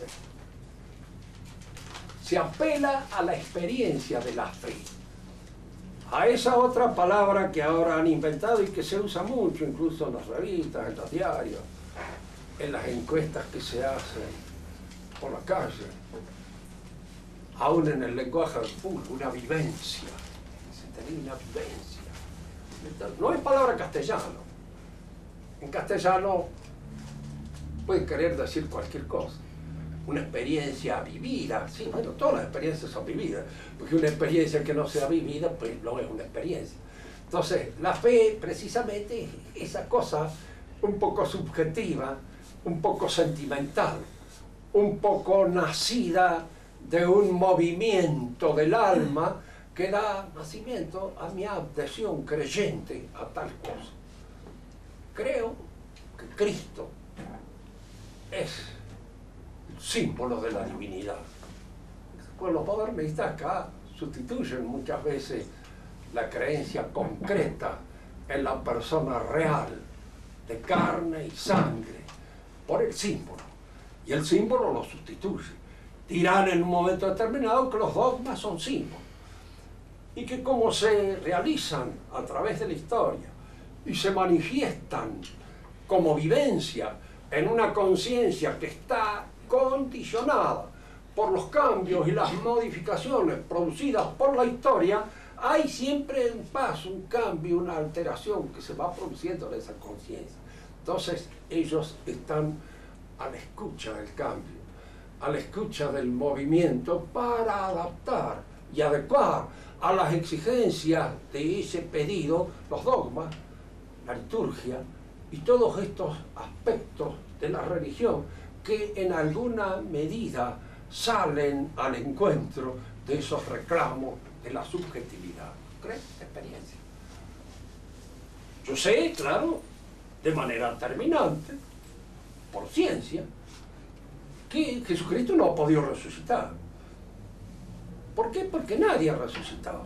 Se apela a la experiencia de la fe, a esa otra palabra que ahora han inventado y que se usa mucho, incluso en las revistas, en los diarios, en las encuestas que se hacen por la calle, aún en el lenguaje del público, una vivencia. Se tenía una vivencia. No es palabra castellano. En castellano puede querer decir cualquier cosa. Una experiencia vivida, sí, bueno, todas las experiencias son vividas, porque una experiencia que no sea vivida, pues no es una experiencia. Entonces, la fe, precisamente, es esa cosa un poco subjetiva, un poco sentimental, un poco nacida de un movimiento del alma que da nacimiento a mi adhesión creyente a tal cosa. Creo que Cristo es el símbolo de la divinidad. Pues los modernistas acá sustituyen muchas veces la creencia concreta en la persona real, de carne y sangre, por el símbolo. Y el símbolo lo sustituye. Dirán en un momento determinado que los dogmas son símbolos. Y que como se realizan a través de la historia y se manifiestan como vivencia en una conciencia que está condicionada por los cambios y las modificaciones producidas por la historia, hay siempre un paso, un cambio, una alteración que se va produciendo en esa conciencia. Entonces ellos están a la escucha del cambio, a la escucha del movimiento para adaptar y adecuar a las exigencias de ese pedido los dogmas, la liturgia y todos estos aspectos de la religión que en alguna medida salen al encuentro de esos reclamos de la subjetividad. ¿Crees? Experiencia. Yo sé, claro, de manera terminante, por ciencia, que Jesucristo no ha podido resucitar. ¿Por qué? Porque nadie ha resucitado.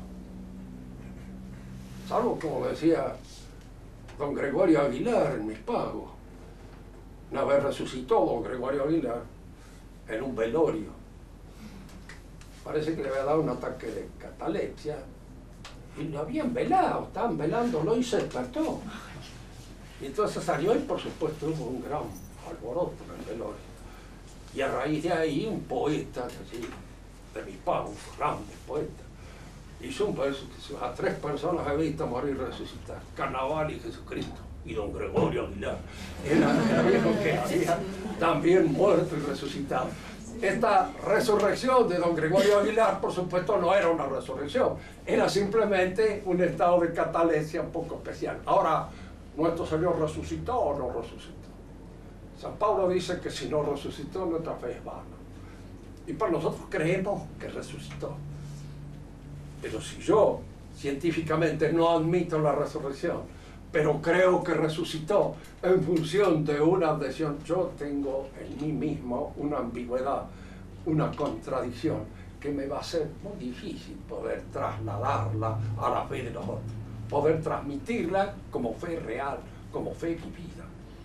Salvo, como decía don Gregorio Aguilar en Mis Pagos. Una vez resucitó don Gregorio Aguilar en un velorio. Parece que le había dado un ataque de catalepsia y lo habían velado, estaban velándolo y se despertó. Y entonces salió y por supuesto hubo un gran alboroto en el velorio. Y a raíz de ahí un poeta así, de Mis Pagos, un grande poeta, hizo un verso que a tres personas he visto morir y resucitar: Carnaval y Jesucristo y don Gregorio Aguilar. Era el viejo que había también muerto y resucitado. Esta resurrección de don Gregorio Aguilar, por supuesto, no era una resurrección, era simplemente un estado de catalepsia un poco especial. Ahora, ¿nuestro Señor resucitó o no resucitó? San Pablo dice que si no resucitó, nuestra fe es vana. Y para nosotros creemos que resucitó. Pero si yo científicamente no admito la resurrección, pero creo que resucitó en función de una adhesión. Yo tengo en mí mismo una ambigüedad, una contradicción, que me va a ser muy difícil poder trasladarla a la fe de los otros, poder transmitirla como fe real, como fe vivida,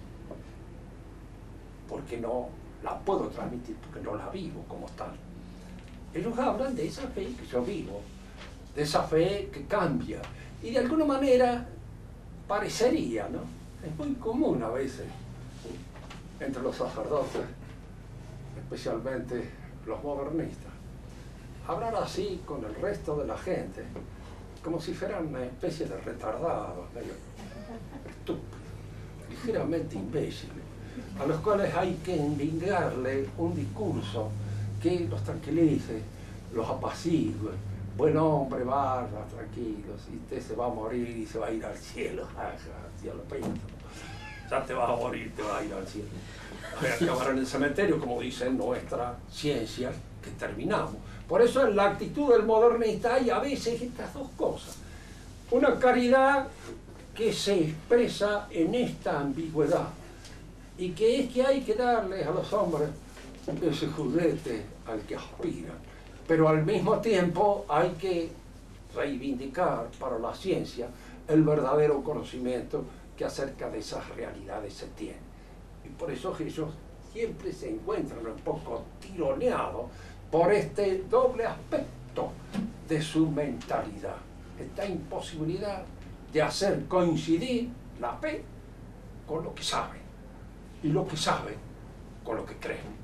porque no la puedo transmitir, porque no la vivo como tal. Ellos hablan de esa fe que yo vivo, de esa fe que cambia, y de alguna manera parecería, ¿no? Es muy común a veces entre los sacerdotes, especialmente los modernistas, hablar así con el resto de la gente, como si fueran una especie de retardados, medio estúpidos, ligeramente imbéciles, a los cuales hay que envingarle un discurso que los tranquilice, los apacigue. Buen hombre, vaya, tranquilos, y usted se va a morir y se va a ir al cielo. Cielo pinto. Ya te vas a morir, te vas a ir al cielo. Voy a acabar en el cementerio, como dice nuestra ciencia, que terminamos. Por eso en la actitud del modernista hay a veces estas dos cosas. Una caridad que se expresa en esta ambigüedad, y que es que hay que darles a los hombres ese juguete al que aspiran, pero al mismo tiempo hay que reivindicar para la ciencia el verdadero conocimiento que acerca de esas realidades se tiene. Y por eso ellos siempre se encuentran un poco tironeados por este doble aspecto de su mentalidad, esta imposibilidad de hacer coincidir la fe con lo que saben, y lo que saben con lo que creen.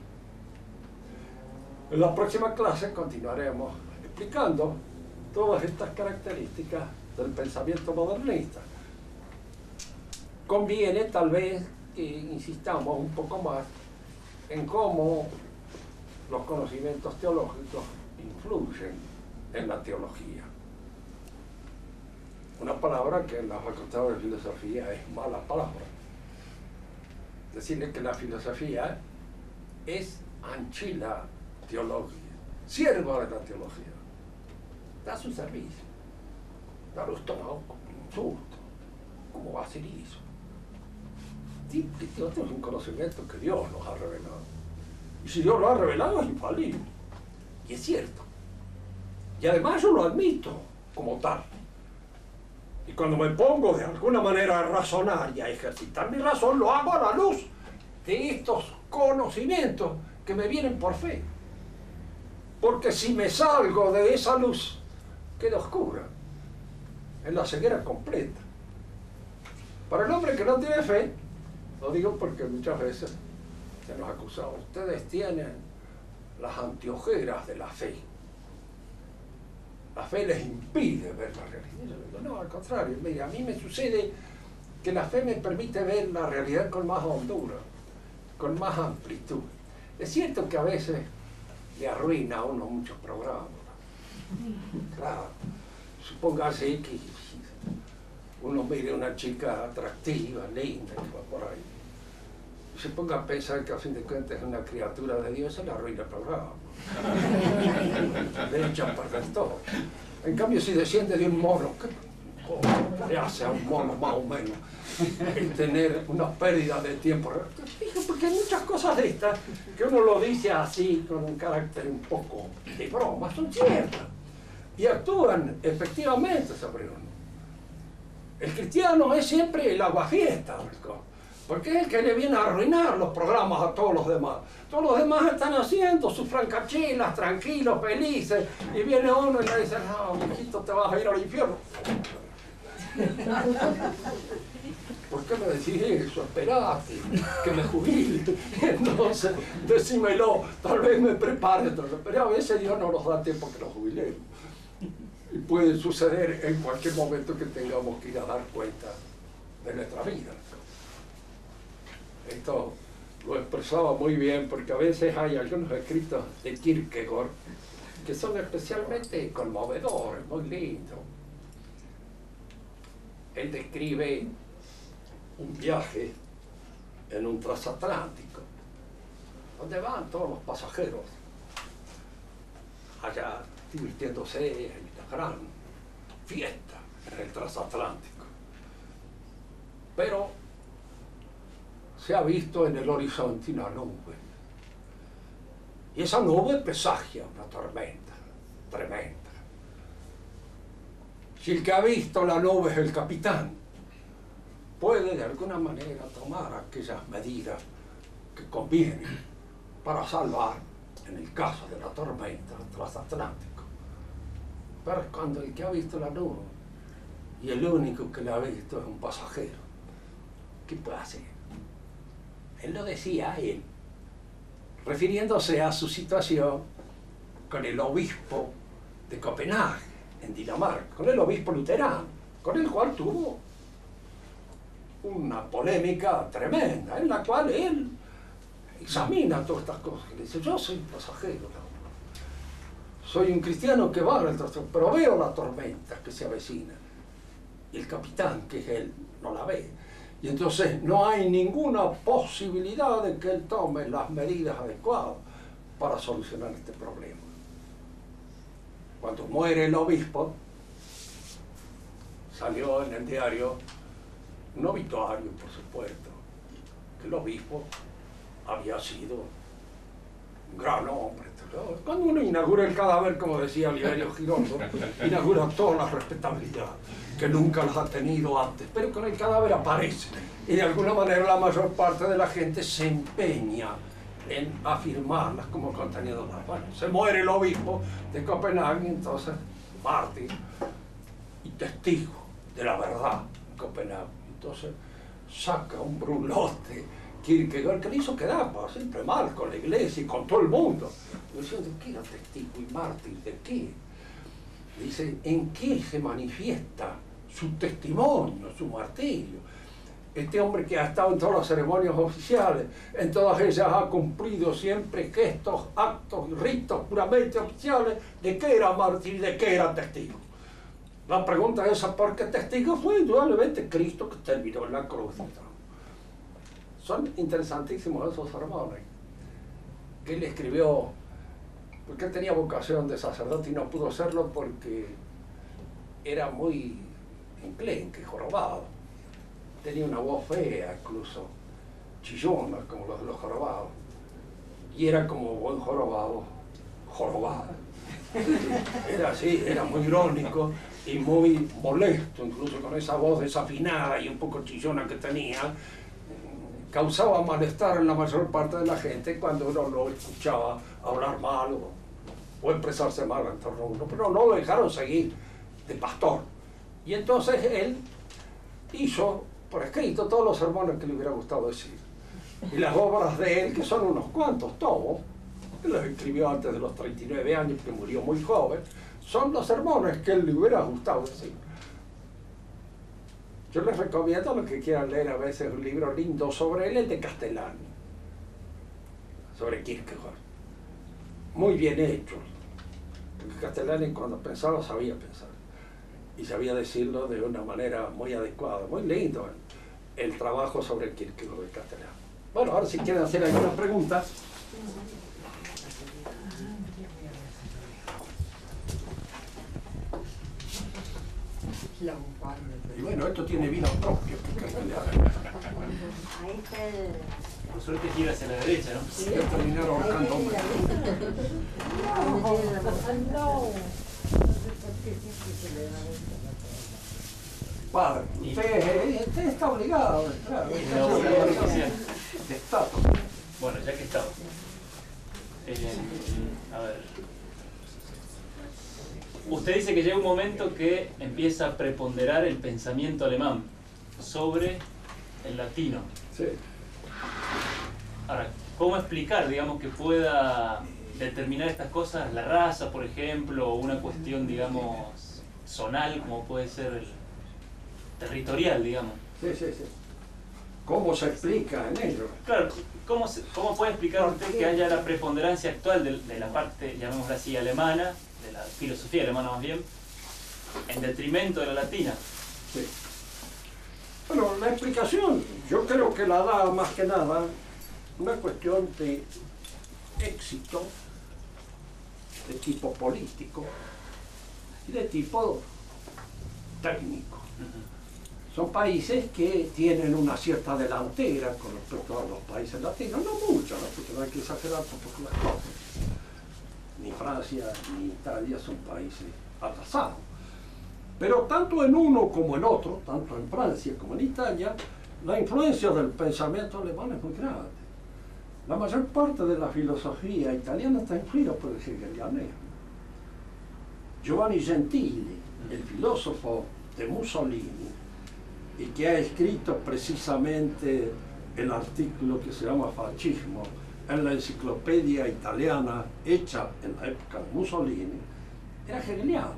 En la próxima clase continuaremos explicando todas estas características del pensamiento modernista. Conviene tal vez que insistamos un poco más en cómo los conocimientos teológicos influyen en la teología. Una palabra que en la Facultad de Filosofía es mala palabra. Decirle que la filosofía es anchila teología, sierva de la teología, da su servicio, da los tomados como insulto, como basilismo. Sí, este otro es un conocimiento que Dios nos ha revelado, y si Dios lo ha revelado es infalible, y es cierto, y además yo lo admito como tal. Y cuando me pongo de alguna manera a razonar y a ejercitar mi razón, lo hago a la luz de estos conocimientos que me vienen por fe. Porque si me salgo de esa luz, queda oscura, en la ceguera completa. Para el hombre que no tiene fe, lo digo porque muchas veces se nos ha acusado, ustedes tienen las anteojeras de la fe. La fe les impide ver la realidad. Yo digo, no, al contrario, mira, a mí me sucede que la fe me permite ver la realidad con más hondura, con más amplitud. Es cierto que a veces le arruina a uno muchos programas. Claro, supóngase que uno mire una chica atractiva, linda, que va por ahí, y se ponga a pensar que a fin de cuentas es una criatura de Dios, se le arruina el programa. Le echan a perder todo. En cambio, si desciende de un mono, ¿qué le hace a un mono más o menos el tener una pérdida de tiempo? Porque hay muchas cosas de estas que uno lo dice así, con un carácter un poco de broma, son ciertas y actúan efectivamente sobre uno. El cristiano es siempre el aguafiesta, porque es el que le viene a arruinar los programas a todos los demás. Todos los demás están haciendo sus francachelas, tranquilos, felices, y viene uno y le dice, no, mijito, te vas a ir al infierno. ¿Por qué me decís eso? Esperate, que me jubile. Entonces, decímelo, tal vez me prepare, pero a veces Dios no nos da tiempo que nos jubilemos. Y puede suceder en cualquier momento que tengamos que ir a dar cuenta de nuestra vida. Esto lo expresaba muy bien porque a veces hay algunos escritos de Kierkegaard que son especialmente conmovedores, muy lindos. Él describe un viaje en un transatlántico donde van todos los pasajeros allá divirtiéndose en esta gran fiesta en el transatlántico. pero se ha visto en el horizonte una nube. Y esa nube presagia una tormenta tremenda. Si el que ha visto la nube es el capitán, puede de alguna manera tomar aquellas medidas que convienen para salvar, en el caso de la tormenta transatlántico. Pero cuando el que ha visto la nube y el único que la ha visto es un pasajero, ¿qué puede hacer? Él lo decía, él, refiriéndose a su situación con el obispo de Copenhague, en Dinamarca, con el obispo luterano, con el cual tuvo una polémica tremenda, en la cual él examina todas estas cosas. Y dice, yo soy un pasajero, ¿no? Soy un cristiano que va al trastorno, pero veo la tormenta que se avecina. Y el capitán, que es él, no la ve. Y entonces no hay ninguna posibilidad de que él tome las medidas adecuadas para solucionar este problema. Cuando muere el obispo, salió en el diario un obituario, por supuesto, que el obispo había sido un gran hombre. Cuando uno inaugura el cadáver, como decía Oliverio Girondo, inaugura todas las respetabilidades que nunca las ha tenido antes, pero con el cadáver aparece. Y de alguna manera la mayor parte de la gente se empeña en afirmarlas como conteniendo las. Bueno, se muere el obispo de Copenhague, entonces mártir y testigo de la verdad en Copenhague. Entonces saca un brulote Kierkegaard, que le hizo quedar pues, siempre mal con la iglesia y con todo el mundo. Diciendo, ¿qué era testigo y mártir? ¿De qué? Dice, ¿en qué se manifiesta su testimonio, su martirio? Este hombre que ha estado en todas las ceremonias oficiales, en todas ellas ha cumplido siempre gestos, actos y ritos puramente oficiales, ¿de qué era mártir y de qué era testigo? La pregunta es esa, ¿por qué testigo? Fue indudablemente Cristo que terminó en la cruz. Son interesantísimos esos sermones que él escribió, porque él tenía vocación de sacerdote y no pudo serlo porque era muy enclenque, jorobado. Tenía una voz fea, incluso chillona, como los de los jorobados. Y era como buen jorobado, jorobado. Era así, era muy irónico y muy molesto, incluso con esa voz desafinada y un poco chillona que tenía. Causaba malestar en la mayor parte de la gente cuando uno lo escuchaba hablar mal o, o expresarse mal en torno a uno, pero no lo dejaron seguir de pastor. Y entonces él hizo por escrito todos los sermones que le hubiera gustado decir. Y las obras de él, que son unos cuantos tomos, que los escribió antes de los treinta y nueve años, que murió muy joven, son los sermones que él le hubiera gustado decir. Yo les recomiendo a los que quieran leer a veces un libro lindo sobre él, el de Castellani, sobre Kierkegaard. Muy bien hecho. Porque Castellani cuando pensaba sabía pensar. Y sabía decirlo de una manera muy adecuada. Muy lindo el, el trabajo sobre el Kierkegaard de Castellani. Bueno, ahora si quieren hacer alguna pregunta. Y bueno, esto tiene vida propia. Ahí está el... Por suerte gira hacia la derecha, ¿no? Sí, voy a terminar ahorcando. Padre, usted, usted está obligado, claro. De Estado. Bueno, ya que estamos. Eh, a ver. Usted dice que llega un momento que empieza a preponderar el pensamiento alemán sobre el latino. Sí. Ahora, ¿cómo explicar, digamos, que pueda determinar estas cosas la raza, por ejemplo, o una cuestión, digamos, zonal, como puede ser el territorial, digamos? Sí, sí, sí. ¿Cómo se explica en ello? Claro, ¿cómo, se, cómo puede explicar usted que haya la preponderancia actual de, de la parte, llamémosla así, alemana, de la filosofía alemana más bien, en detrimento de la latina? Sí. Bueno, la explicación yo creo que la da más que nada una cuestión de éxito de tipo político y de tipo técnico. son países que tienen una cierta delantera con respecto a los países latinos, no mucho, ¿no? Porque no hay que exagerar tampoco las cosas. Ni Francia ni Italia son países atrasados. Pero tanto en uno como en otro, tanto en Francia como en Italia, la influencia del pensamiento alemán es muy grande. La mayor parte de la filosofía italiana está influida por el hegelianismo. Giovanni Gentili, el filósofo de Mussolini, y que ha escrito precisamente el artículo que se llama Fascismo en la enciclopedia italiana hecha en la época de Mussolini, era hegeliano.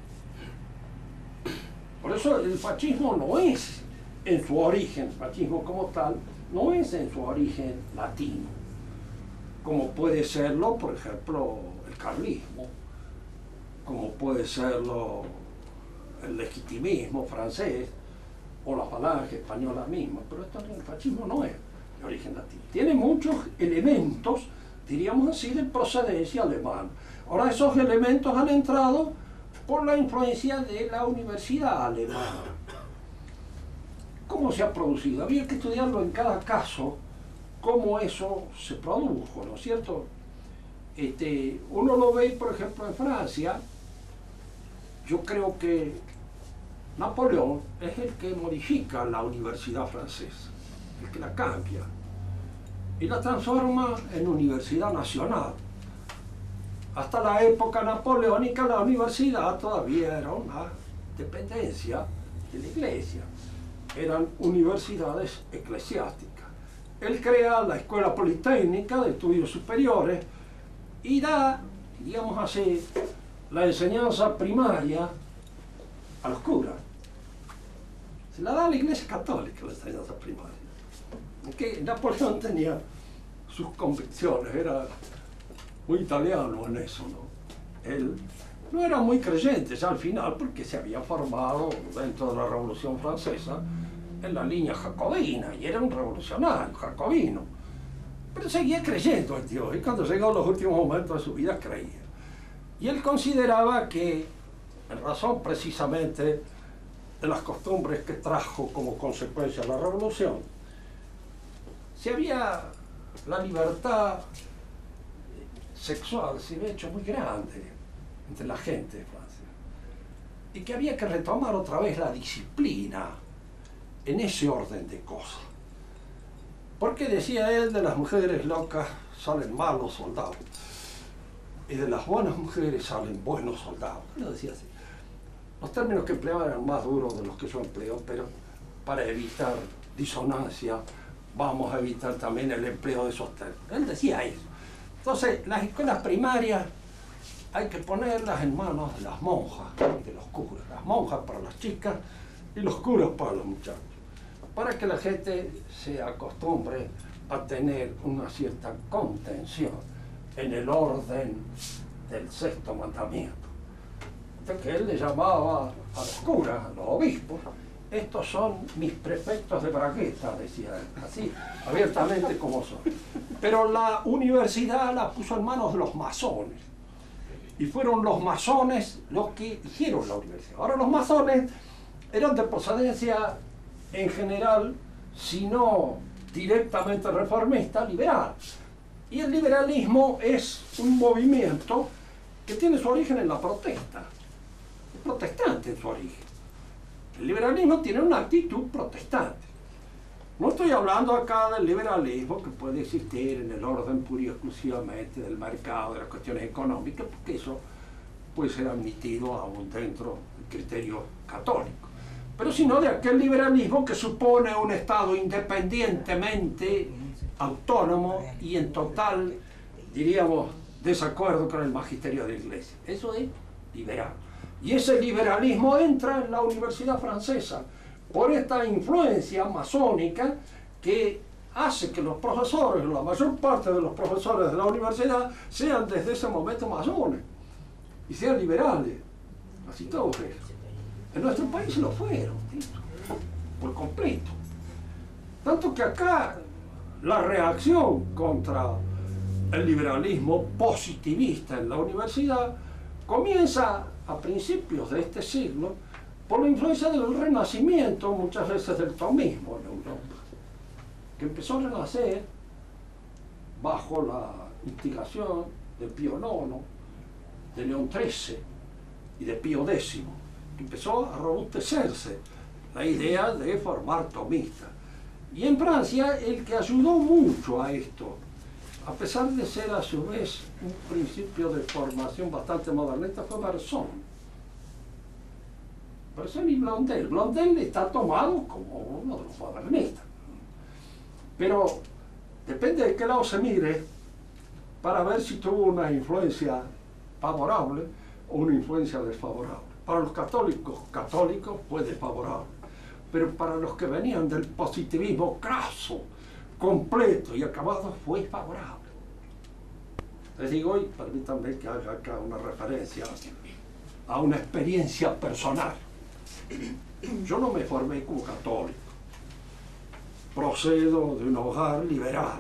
Por eso el fascismo no es en su origen, el fascismo como tal, no es en su origen latino, como puede serlo, por ejemplo, el carlismo, como puede serlo el legitimismo francés o la falange española misma, pero esto, el fascismo no es de origen latino. Tiene muchos elementos, diríamos así, de procedencia alemana. Ahora, esos elementos han entrado por la influencia de la universidad alemana. ¿Cómo se ha producido? Había que estudiarlo en cada caso, cómo eso se produjo, ¿no es cierto? Este, uno lo ve, por ejemplo, en Francia. Yo creo que Napoleón es el que modifica la universidad francesa, el que la cambia y la transforma en universidad nacional. Hasta la época napoleónica la universidad todavía era una dependencia de la iglesia, eran universidades eclesiásticas. Él crea la Escuela Politécnica de Estudios Superiores y da, digamos así, la enseñanza primaria a los curas. Se la da a la Iglesia Católica la enseñanza primaria. Es que Napoleón tenía sus convicciones, era muy italiano en eso, ¿no? Él no era muy creyente ya al final porque se había formado dentro de la Revolución Francesa en la línea jacobina y era un revolucionario jacobino. Pero seguía creyendo en Dios y cuando llegó a los últimos momentos de su vida creía. Y él consideraba que, en razón precisamente de las costumbres que trajo como consecuencia la revolución, si había la libertad sexual se había hecho muy grande entre la gente de Francia y que había que retomar otra vez la disciplina en ese orden de cosas. Porque decía él, de las mujeres locas salen malos soldados y de las buenas mujeres salen buenos soldados. Lo decía así. Los términos que empleaba eran más duros de los que yo empleo, pero para evitar disonancia vamos a evitar también el empleo de esos términos. Él decía eso. Entonces, las escuelas primarias hay que ponerlas en manos de las monjas y de los curas. Las monjas para las chicas y los curas para los muchachos. Para que la gente se acostumbre a tener una cierta contención en el orden del sexto mandamiento. Entonces, que él le llamaba a los curas, a los obispos, estos son mis prefectos de bragueta, decía él, así abiertamente como son. Pero la universidad la puso en manos de los masones. Y fueron los masones los que hicieron la universidad. Ahora, los masones eran de procedencia en general, si no directamente reformista, liberal. Y el liberalismo es un movimiento que tiene su origen en la protesta. Es protestante en su origen. El liberalismo tiene una actitud protestante. No estoy hablando acá del liberalismo que puede existir en el orden puro y exclusivamente del mercado, de las cuestiones económicas, porque eso puede ser admitido aún dentro del criterio católico. Pero sino de aquel liberalismo que supone un Estado independientemente autónomo y en total, diríamos, desacuerdo con el magisterio de la Iglesia. Eso es liberal. Y ese liberalismo entra en la Universidad Francesa por esta influencia masónica que hace que los profesores, la mayor parte de los profesores de la universidad, sean desde ese momento masones y sean liberales, así todos ellos. En nuestro país lo fueron, ¿sí? Por completo. Tanto que acá la reacción contra el liberalismo positivista en la universidad comienza a principios de este siglo por la influencia del Renacimiento, muchas veces del tomismo en Europa, que empezó a renacer bajo la instigación de Pío nono, de León trece y de Pío décimo, que empezó a robustecerse la idea de formar tomistas. Y en Francia, el que ayudó mucho a esto, a pesar de ser a su vez un principio de formación bastante modernista, fue Berzon. Berzon y Blondel. Blondel está tomado como uno de los modernistas. Pero depende de qué lado se mire para ver si tuvo una influencia favorable o una influencia desfavorable. Para los católicos, católicos fue desfavorable. Pero para los que venían del positivismo craso, completo y acabado, fue favorable. Les digo, y permítanme que haga acá una referencia a una experiencia personal. Yo no me formé como católico. Procedo de un hogar liberal,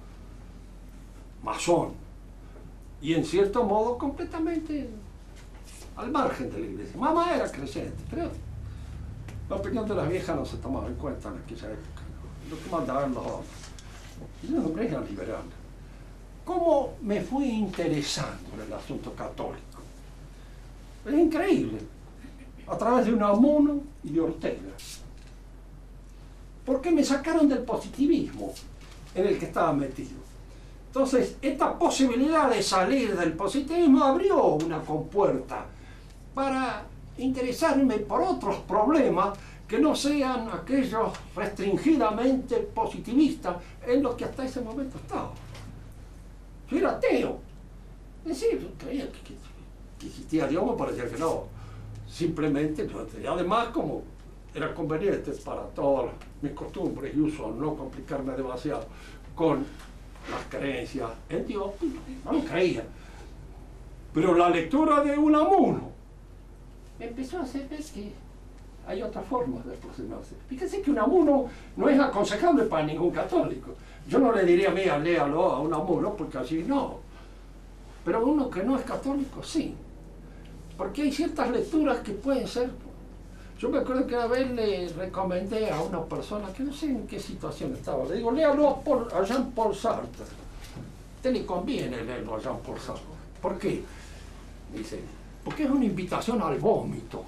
masón, y en cierto modo completamente al margen de la iglesia. Mamá era creyente, pero la opinión de las viejas no se tomaba en cuenta en aquella época. Lo que mandaban los hombres. Y los hombres eran liberales. ¿Cómo me fui interesando en el asunto católico? Es increíble. A través de Unamuno y de Ortega. Porque me sacaron del positivismo en el que estaba metido. Entonces, esta posibilidad de salir del positivismo abrió una compuerta para interesarme por otros problemas que no sean aquellos restringidamente positivistas en los que hasta ese momento estaba. Yo era ateo. Es decir, creía que, que, que existía Dios, me parecía que no. Simplemente, y además, como era conveniente para todas mis costumbres y uso no complicarme demasiado con las creencias en Dios, no lo creía. Pero la lectura de Unamuno me empezó a hacer ver que hay otras formas de aproximarse. Fíjense que Unamuno no es aconsejable para ningún católico. Yo no le diría, mira, léalo a Unamuno, porque así no. Pero uno que no es católico, sí. Porque hay ciertas lecturas que pueden ser... Yo me acuerdo que una vez le recomendé a una persona, que no sé en qué situación estaba, le digo, léalo a, Paul, a Jean-Paul Sartre. A usted le conviene leerlo a Jean-Paul Sartre. ¿Por qué? Dice, porque es una invitación al vómito.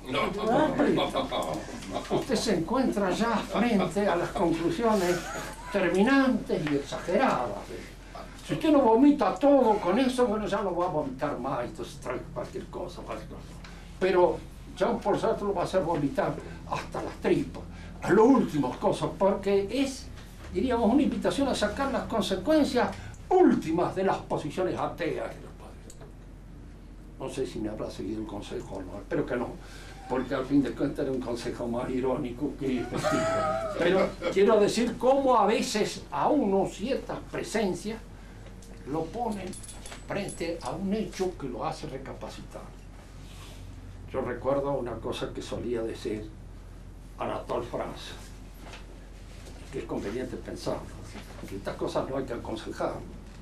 Usted se encuentra ya frente a las conclusiones terminantes y exageradas. Si usted no vomita todo con eso, bueno, ya no va a vomitar más, entonces trae cualquier cosa, cualquier cosa. Pero Jean-Paul Sartre lo va a hacer vomitar hasta las tripas, a las últimas cosas, porque es, diríamos, una invitación a sacar las consecuencias últimas de las posiciones ateas. No sé si me habrá seguido el consejo o no, espero que no, porque al fin de cuentas era un consejo más irónico que efectivo. Pero quiero decir cómo a veces a uno ciertas presencias lo ponen frente a un hecho que lo hace recapacitar. Yo recuerdo una cosa que solía decir Anatole France, que es conveniente pensar, que estas cosas no hay que aconsejar.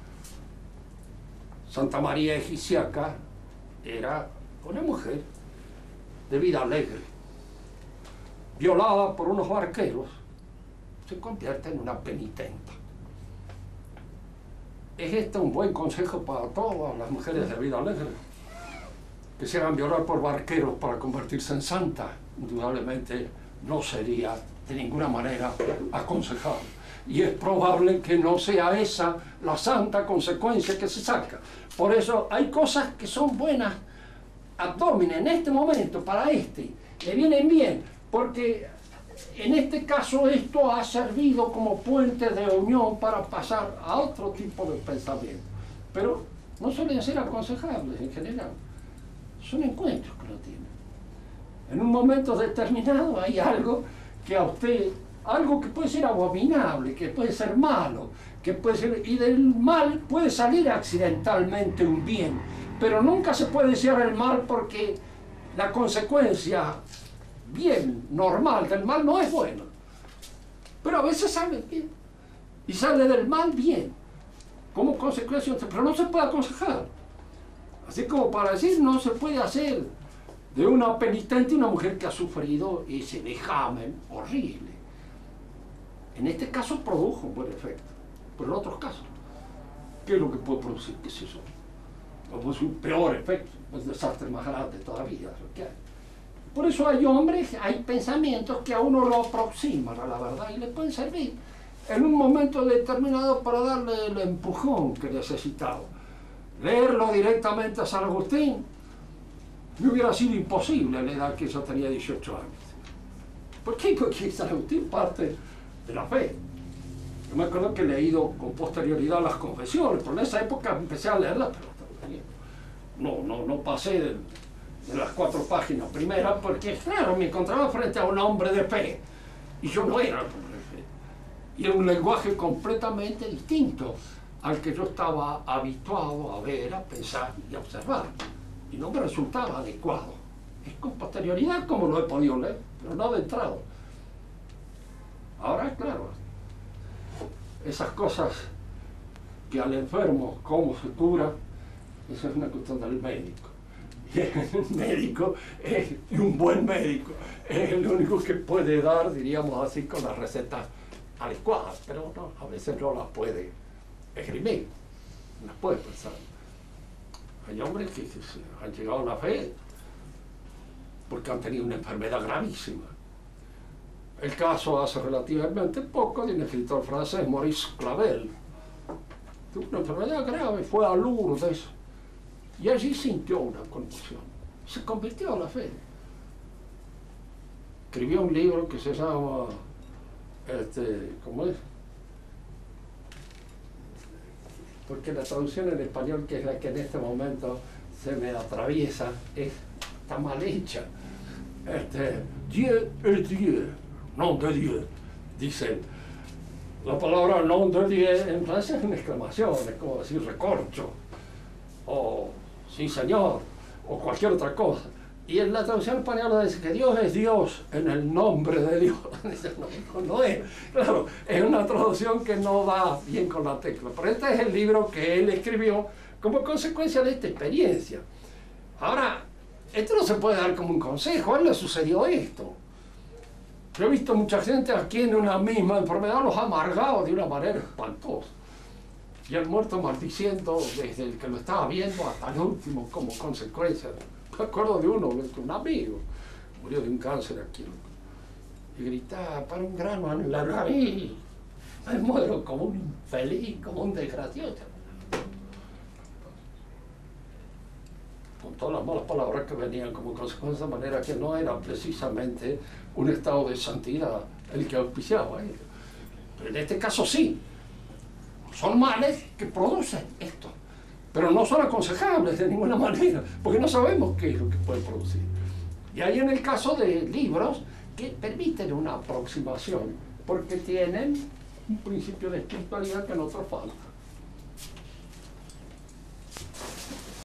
Santa María Egipciaca era una mujer de vida alegre, violada por unos barqueros, se convierte en una penitenta. ¿Es este un buen consejo para todas las mujeres de vida alegre? Que se hagan violar por barqueros para convertirse en santa, indudablemente no sería de ninguna manera aconsejable. Y es probable que no sea esa la santa consecuencia que se saca. Por eso hay cosas que son buenas abdomen en este momento para este, le vienen bien, porque en este caso esto ha servido como puente de unión para pasar a otro tipo de pensamiento. Pero no suelen ser aconsejables en general. Son encuentros que lo tienen. En un momento determinado hay algo que a usted, algo que puede ser abominable, que puede ser malo, que puede ser, y del mal puede salir accidentalmente un bien, pero nunca se puede desear el mal porque la consecuencia bien, normal del mal no es buena. Pero a veces sale bien, y sale del mal bien, como consecuencia, pero no se puede aconsejar. Así como para decir, no se puede hacer de una penitente, una mujer que ha sufrido ese vejamen horrible. En este caso produjo un buen efecto, pero en otros casos, ¿qué es lo que puede producir? ¿Qué es eso? O pues un peor efecto, un desastre más grande todavía. ¿Qué hay? Por eso hay hombres, hay pensamientos que a uno lo aproximan a la verdad y le pueden servir en un momento determinado para darle el empujón que necesitaba. Leerlo directamente a San Agustín me hubiera sido imposible a la edad que yo tenía dieciocho años. ¿Por qué? Porque San Agustín parte de la fe. Yo me acuerdo que he leído con posterioridad las confesiones, pero en esa época empecé a leerlas, pero no, no, no pasé de, de las cuatro páginas primeras, porque claro, me encontraba frente a un hombre de fe, y yo no era un hombre de fe. Y era un lenguaje completamente distinto al que yo estaba habituado a ver, a pensar y a observar. Y no me resultaba adecuado. Es con posterioridad como lo he podido leer, pero no de entrada. Ahora, claro, esas cosas que al enfermo, cómo se cura, eso es una cuestión del médico. Y el médico, es, y un buen médico, es el único que puede dar, diríamos así, con las recetas adecuadas, pero no, a veces no las puede esgrimir, no las puede pensar. Hay hombres que, que han llegado a la fe porque han tenido una enfermedad gravísima. El caso hace relativamente poco de un escritor francés, Maurice Clavel. Tuvo una enfermedad grave, fue a Lourdes y allí sintió una conmoción. Se convirtió a la fe. Escribió un libro que se llama, este, ¿cómo es? Porque la traducción en español, que es la que en este momento se me atraviesa, es, está mal hecha. Este, Dieu est Dieu, nom de Dieu, dicen. La palabra nom de Dieu en francés es una exclamación, es como decir recorcho, o sí señor, o cualquier otra cosa. Y en la traducción española dice que Dios es Dios en el nombre de Dios. No, no es, claro, es una traducción que no va bien con la tecla. Pero este es el libro que él escribió como consecuencia de esta experiencia. Ahora, esto no se puede dar como un consejo, a él le sucedió esto. Yo he visto mucha gente aquí en una misma enfermedad, los ha amargado de una manera espantosa. Y han muerto maldiciendo desde el que lo estaba viendo hasta el último como consecuencia. Me acuerdo de uno, un amigo, murió de un cáncer aquí. Y gritaba, para un grano en la nariz. Me muero como un infeliz, como un desgraciado. Con todas las malas palabras que venían como consecuencia, de manera que no era precisamente un estado de santidad el que auspiciaba ello. Pero en este caso sí. Son males que producen esto. Pero no son aconsejables de ninguna manera, porque no sabemos qué es lo que puede producir. Y hay en el caso de libros que permiten una aproximación, porque tienen un principio de espiritualidad que en otros falta.